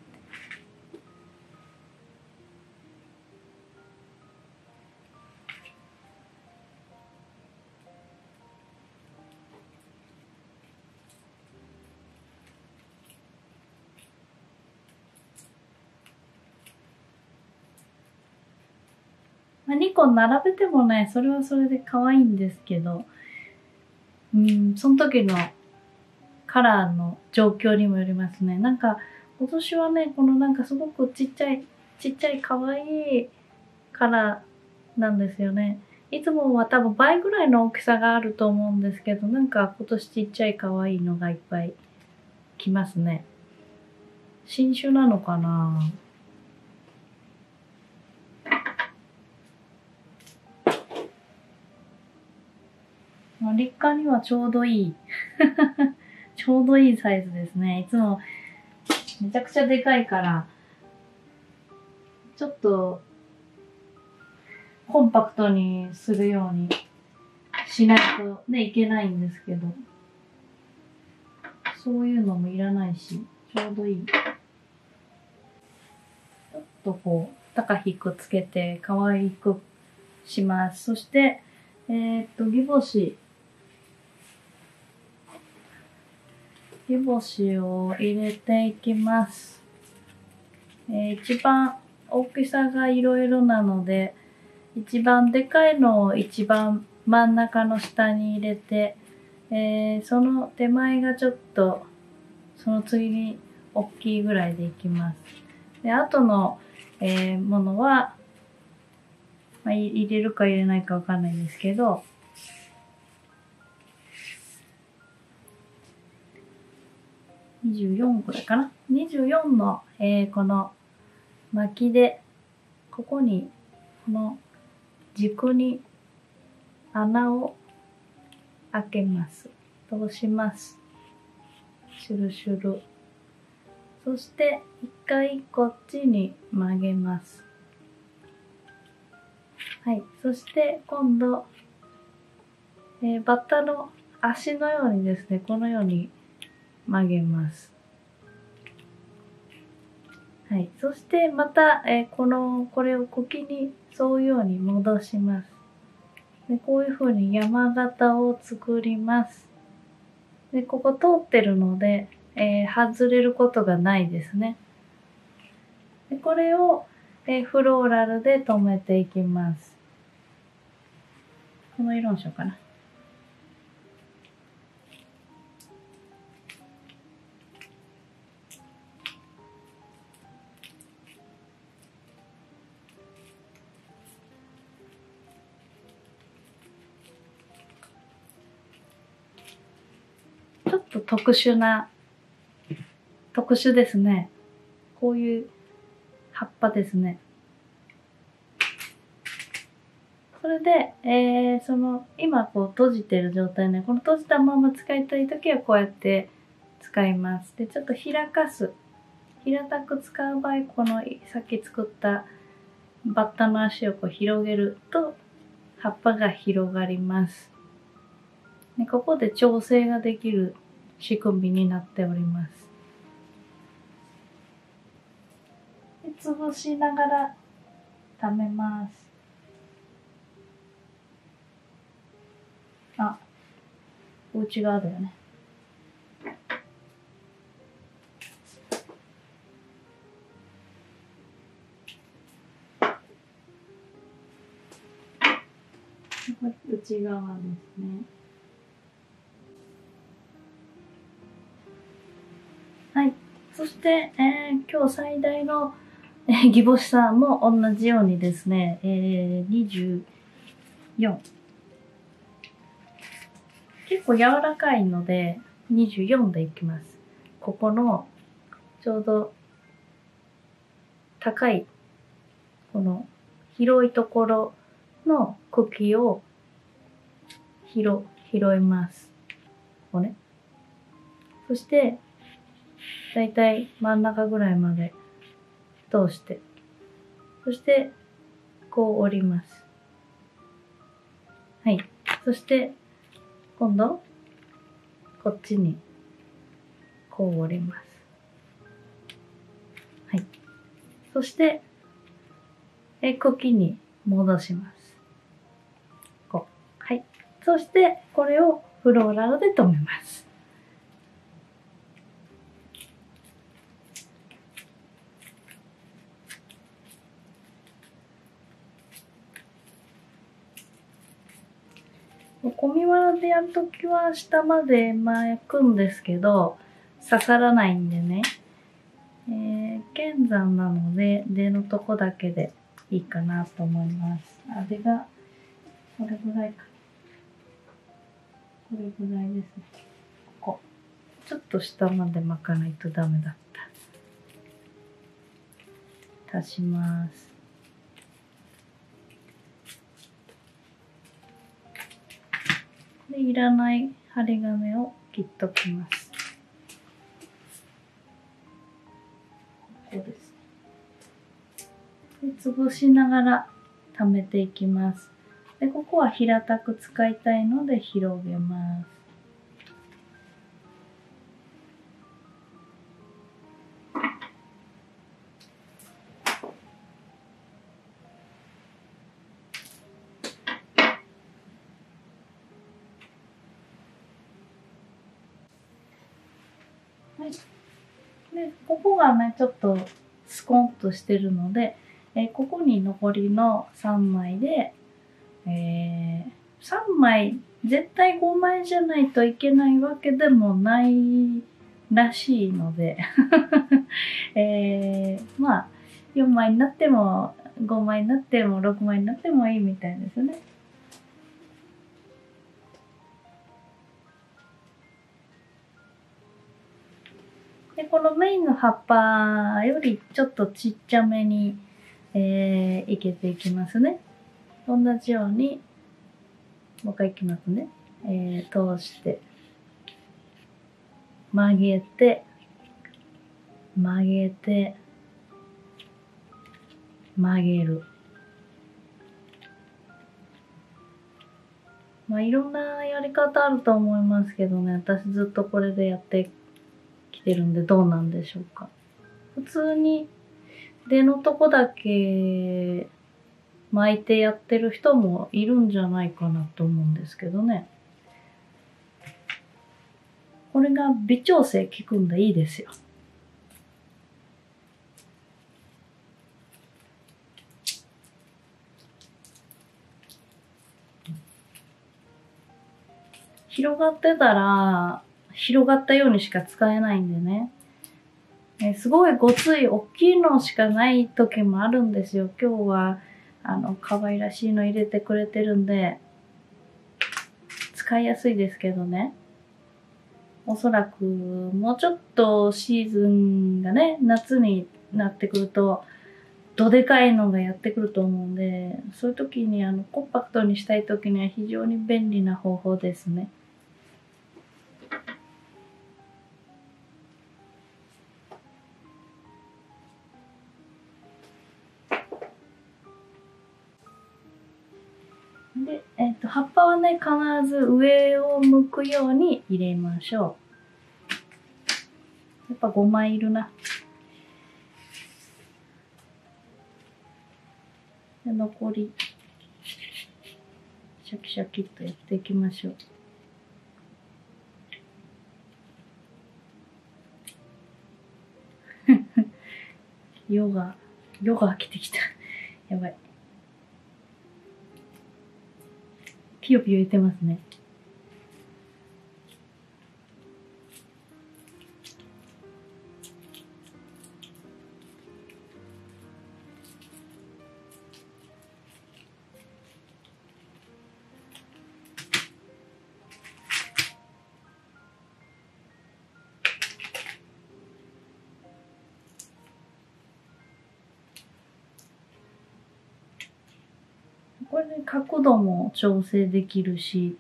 まあ、にこ並べてもね、それはそれで可愛いんですけど、うん、その時のカラーの状況にもよりますね。なんか、今年はね、このなんかすごくちっちゃい、ちっちゃい可愛いカラーなんですよね。いつもは多分倍ぐらいの大きさがあると思うんですけど、なんか今年ちっちゃい可愛いのがいっぱい来ますね。新種なのかな？立夏にはちょうどいい。ちょうどいいサイズですね。いつもめちゃくちゃでかいから、ちょっとコンパクトにするようにしないとね、いけないんですけど、そういうのもいらないし、ちょうどいい。ちょっとこう、高低くつけて可愛くします。そして、えー、っと、ギボシ。ギボシを入れていきます。えー、一番大きさがいろいろなので、一番でかいのを一番真ん中の下に入れて、えー、その手前がちょっと、その次に大きいぐらいでいきます。で、あとの、えー、ものは、まあ、入れるか入れないかわかんないですけど、にじゅうよんぐらいかな。にじゅうよんの、えー、この巻きで、ここに、この軸に穴を開けます。通します。シュルシュル。そして、一回こっちに曲げます。はい。そして、今度、えー、バッタの足のようにですね、このように曲げます。 はい。そしてまた、えーこの、これを茎に沿うように戻します。でこういう風に山形を作ります。で、ここ通ってるので、えー外れることがないですね。でこれを、えーフローラルで留めていきます。この色にしようかな。ちょっと特殊な、特殊ですね。こういう葉っぱですね。それで、えー、その、今こう閉じてる状態ね。この閉じたまま使いたいときはこうやって使います。で、ちょっと開かす。平たく使う場合、このさっき作ったバッタの足をこう広げると葉っぱが広がります。でここで調整ができる仕組みになっております。で潰しながら溜めます。あ、内側だよね。内側ですね。はい。そして、えー、今日最大の、えー、ギボシさんも同じようにですね、えー、にじゅうよん。結構柔らかいので、にじゅうよんでいきます。ここの、ちょうど、高い、この、広いところの茎を、拾、拾います。ここね。そして、だいたい真ん中ぐらいまで通して、そして、こう折ります。はい。そして、今度、こっちに、こう折ります。はい。そして、え、茎に戻します。こう。はい。そして、これをフローラルで留めます。コミワラでやるときは下まで巻くんですけど、刺さらないんでね。えー、剣山なので、出のとこだけでいいかなと思います。あれが、これぐらいか。これぐらいですね。ここ。ちょっと下まで巻かないとダメだった。足します。で、いらない針金を切っときます。ここですね。で、潰しながら溜めていきます。で、ここは平たく使いたいので広げます。はい。で、ここがね、ちょっとスコンとしてるので、えーここに残りのさんまいで、えー、さんまい、絶対ごまいじゃないといけないわけでもないらしいので、えー、まあ、よんまいになっても、ごまいになっても、ろくまいになってもいいみたいですね。で、このメインの葉っぱよりちょっとちっちゃめに、えー、いけていきますね。同じように、もう一回いきますね。えー、通して、曲げて、曲げて、曲げる。まあ、いろんなやり方あると思いますけどね、私ずっとこれでやってきてるんでどうなんでしょうか。普通にでのとこだけ巻いてやってる人もいるんじゃないかなと思うんですけどね。これが微調整効くんでいいですよ。広がってたら、広がったようにしか使えないんでね。えすごいごつい大きいのしかない時もあるんですよ。今日は、あの、可愛らしいの入れてくれてるんで、使いやすいですけどね。おそらく、もうちょっとシーズンがね、夏になってくると、どでかいのがやってくると思うんで、そういう時にあの、コンパクトにしたい時には非常に便利な方法ですね。で、えっと、葉っぱはね、必ず上を向くように入れましょう。やっぱごまいいるな。で、残り、シャキシャキっとやっていきましょう。夜が、夜が来てきた。やばい。ピヨピヨ言ってますね。これで角度も調整できるし、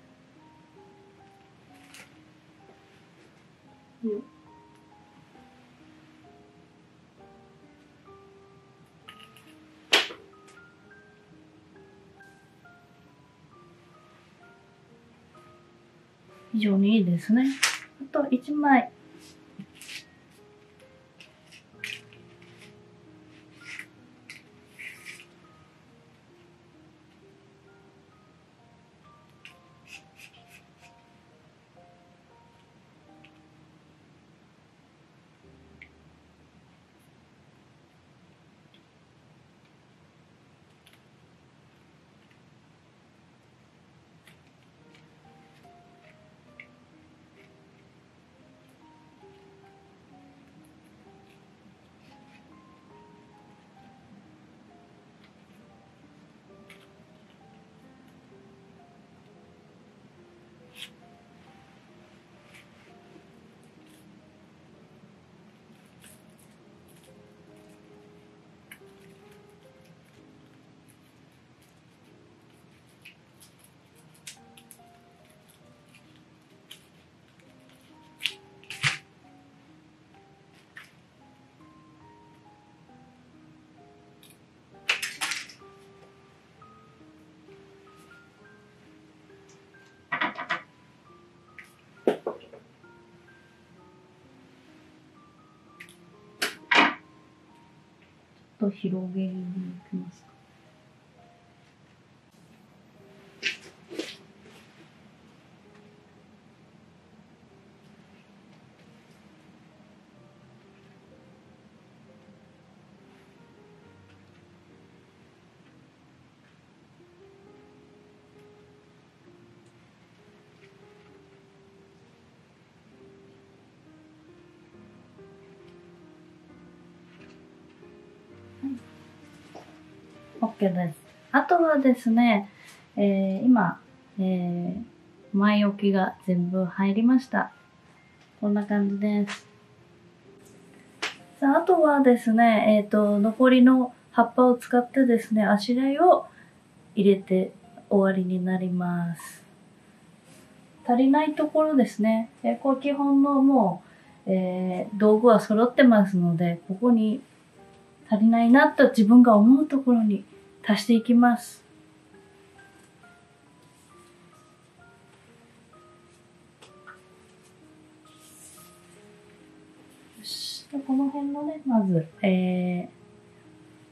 非常にいいですね。あといちまい。と広げに行きますか。OK です。あとはですね、えー、今、えー、前置きが全部入りました。こんな感じです。さあ、あとはですね、えっと、残りの葉っぱを使ってですね、あしらいを入れて終わりになります。足りないところですね。えー、これ基本のもう、えー、道具は揃ってますので、ここに足りないなと自分が思うところに足していきます。よし。この辺のね、まず、え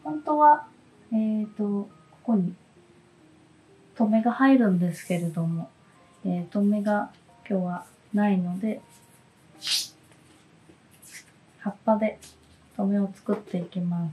本当は、えっと、ここに留めが入るんですけれども、えー、留めが今日はないので、葉っぱで留めを作っていきます。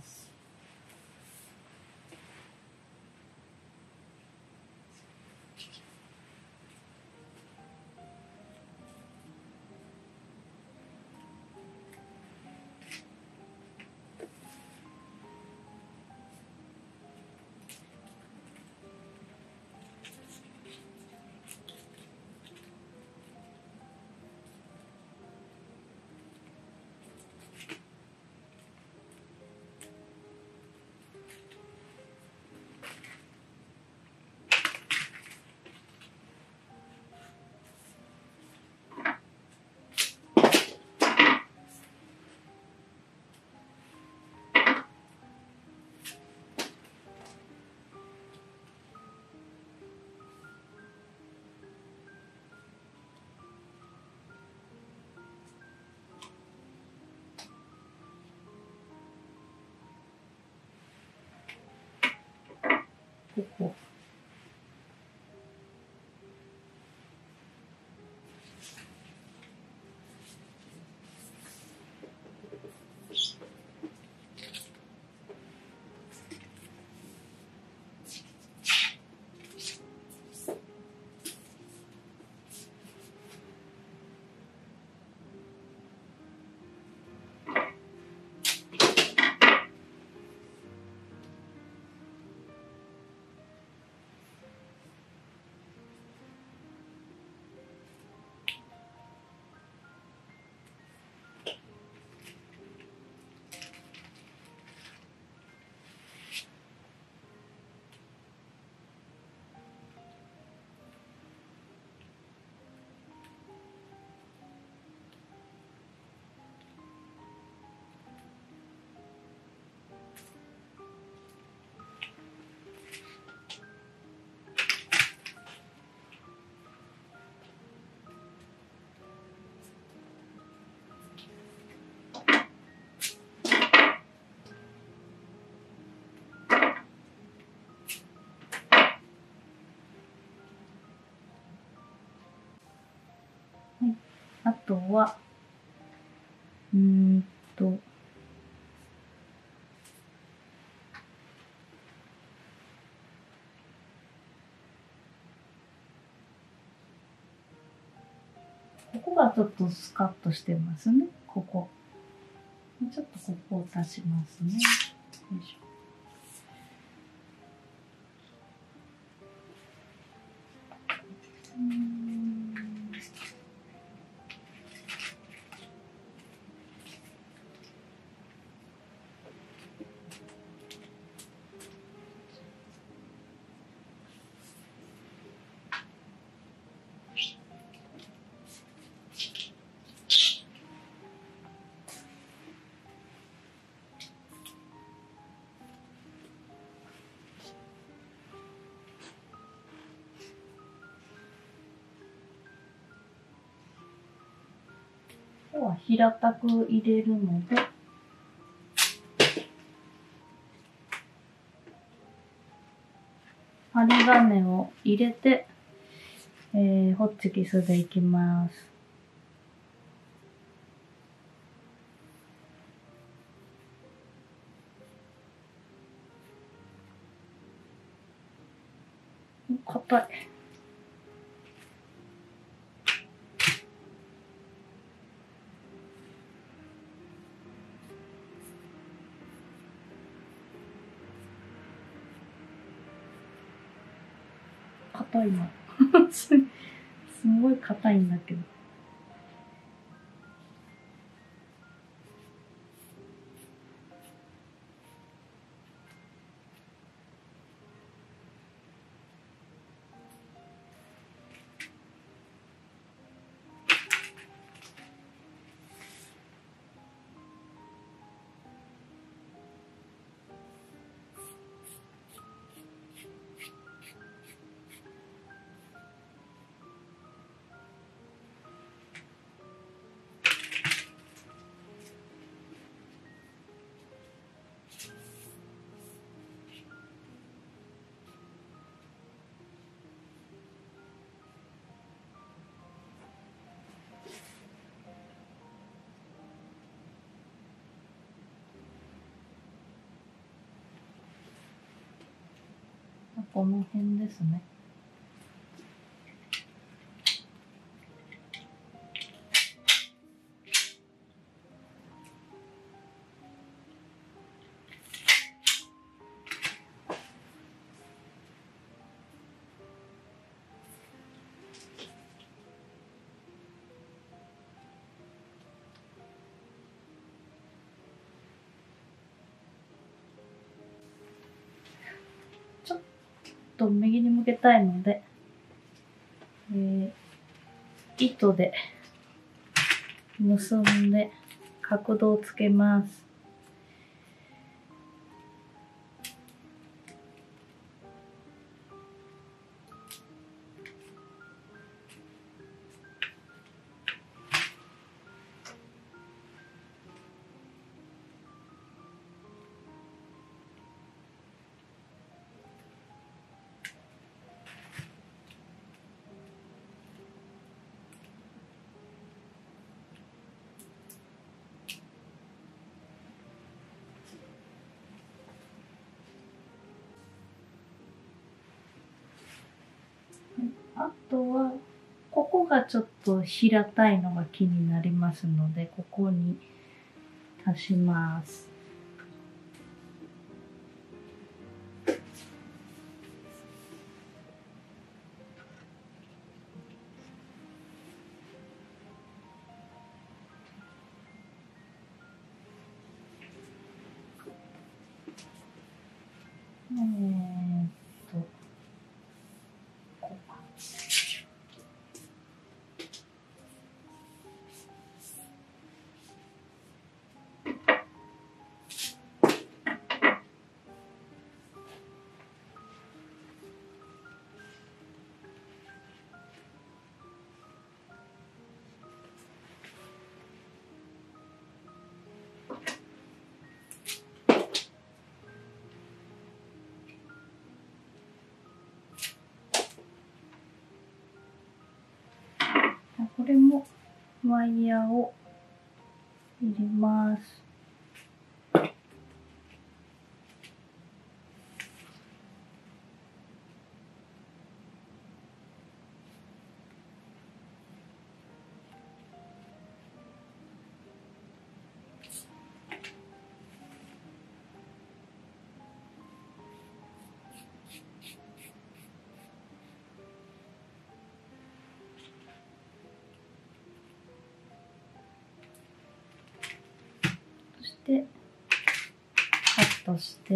ここ。はい、あとは、うーんと、ここがちょっとスカッとしてますね、ここ。ちょっとここを足しますね。よいしょ。うーんここは平たく入れるので、針金を入れて、えー、ホッチキスでいきます。硬い。硬いな。すごい硬いんだけど。 この辺ですね。ちょっと右に向けたいので、えー、糸で結んで角度をつけます。あとはここがちょっと平たいのが気になりますので、ここに足します。えーっとこうこれもワイヤーを入れます。そしてカットして、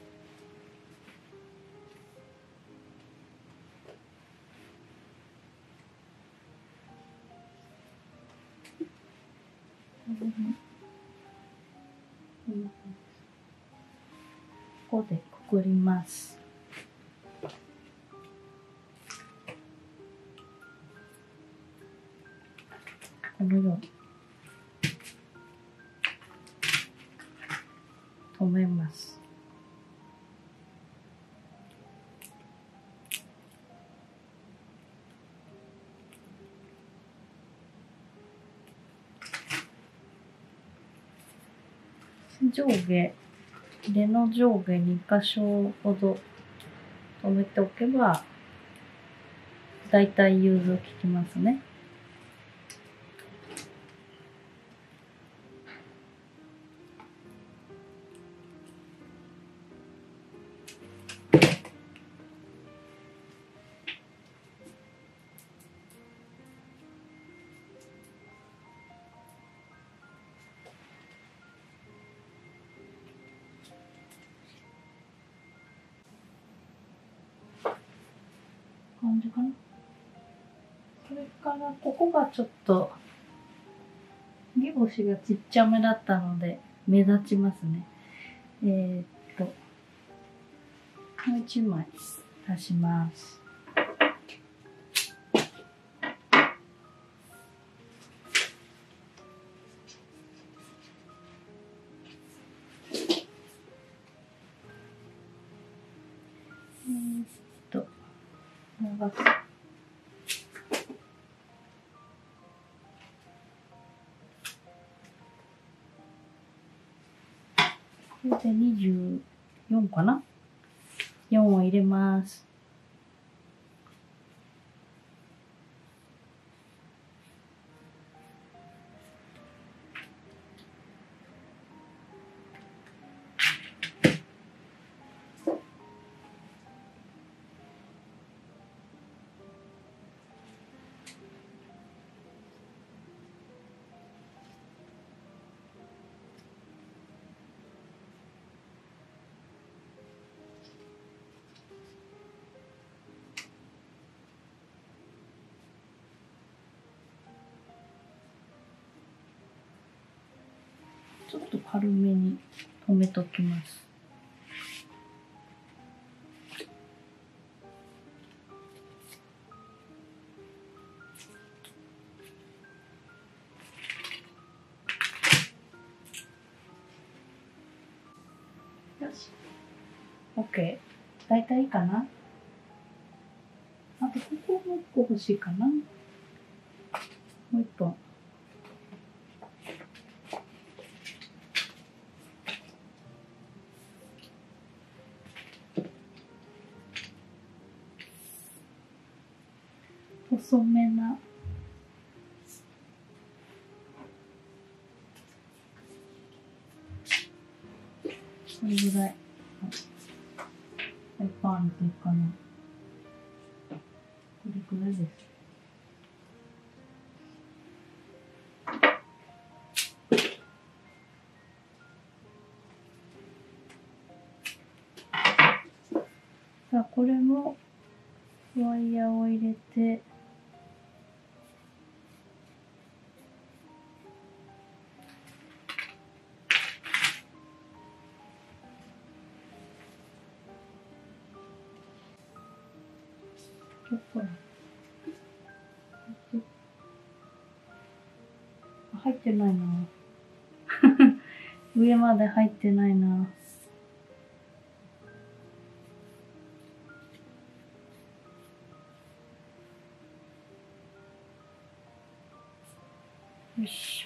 ここでくくります。このように留めます。上下、入の上下に箇所ほど留めておけば、だいたい融通効きますね。感じかな。それからここがちょっとギボシがちっちゃめだったので目立ちますね。えー、っともう一枚足します。えー、っと長くこれでにじゅうよんかな。 よんを入れます。ちょっと軽めに止めときます。よし。OK。だいたいいいかな。あと、ここもう一個欲しいかな。もう一本。細めな。これぐらい。いっぱいあるといいかな。これぐらいです。さあ、これもワイヤーを入れて、ほら。入ってないな。上まで入ってないな。よし。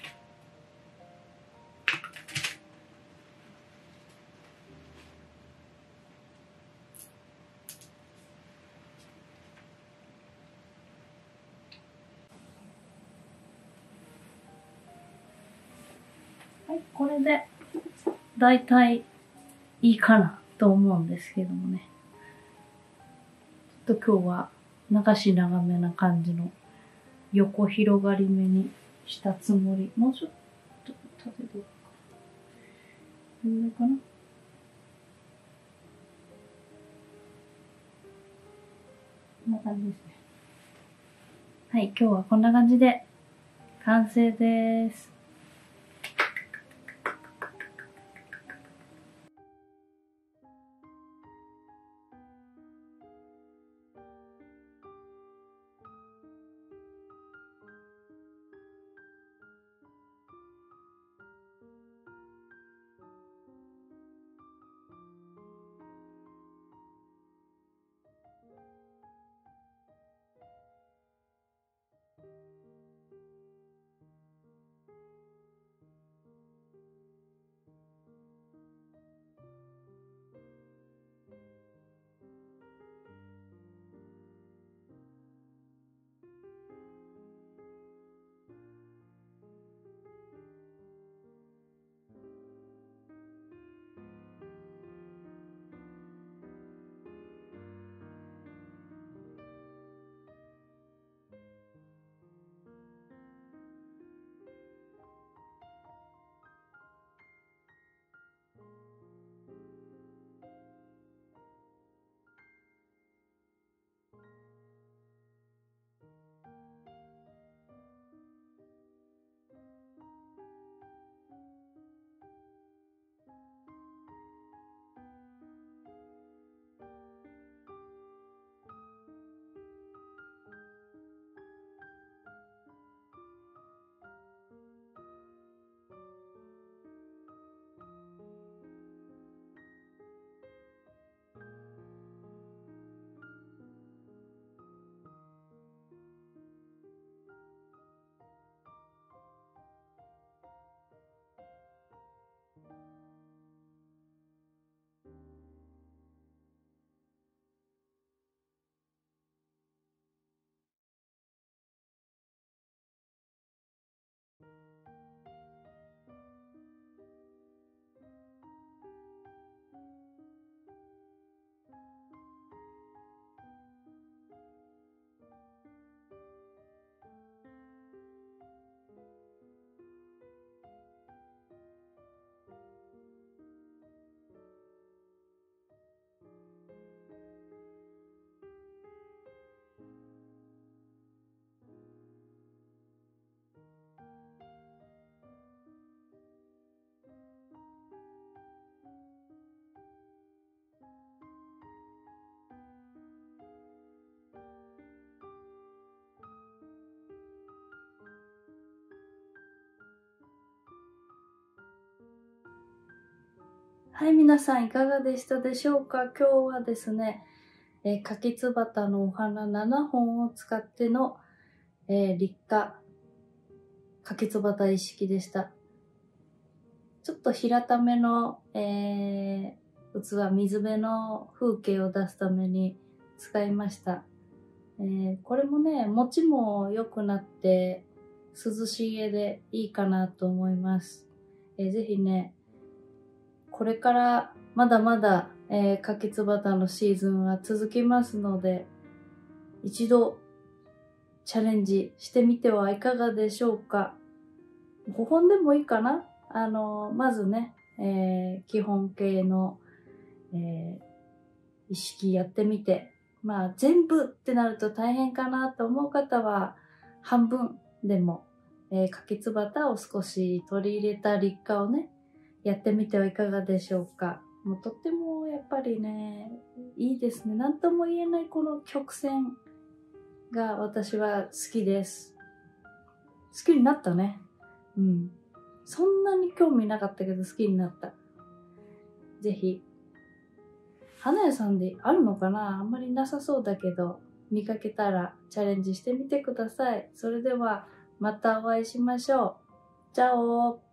はい、これでだいたいいいかなと思うんですけどもね。ちょっと今日は流し長めな感じの横広がりめにしたつもり。もうちょっと立てとくか。これかな。こんな感じですね。はい、今日はこんな感じで完成です。 はい、皆さんいかがでしたでしょうか？今日はですね、えー、柿つばたのお花ななほんを使っての、えー、立花柿つばた一式でした。ちょっと平ための、えー、器、水辺の風景を出すために使いました。えー、これもね、持ちも良くなって涼しげでいいかなと思います。えー、ぜひね、これからまだまだ、えー、柿つばたのシーズンは続きますので、一度チャレンジしてみてはいかがでしょうか。ごほんでもいいかな。あの、まずね、えー、基本形の、えー、意識やってみて、まあ全部ってなると大変かなと思う方は、半分でも、えー、柿つばたを少し取り入れた立花をね、やってみてはいかがでしょうか。もうとってもやっぱりね、いいですね。なんとも言えないこの曲線が私は好きです。好きになったね。うん。そんなに興味なかったけど好きになった。ぜひ、花屋さんであるのかな？あんまりなさそうだけど、見かけたらチャレンジしてみてください。それではまたお会いしましょう。チャオ。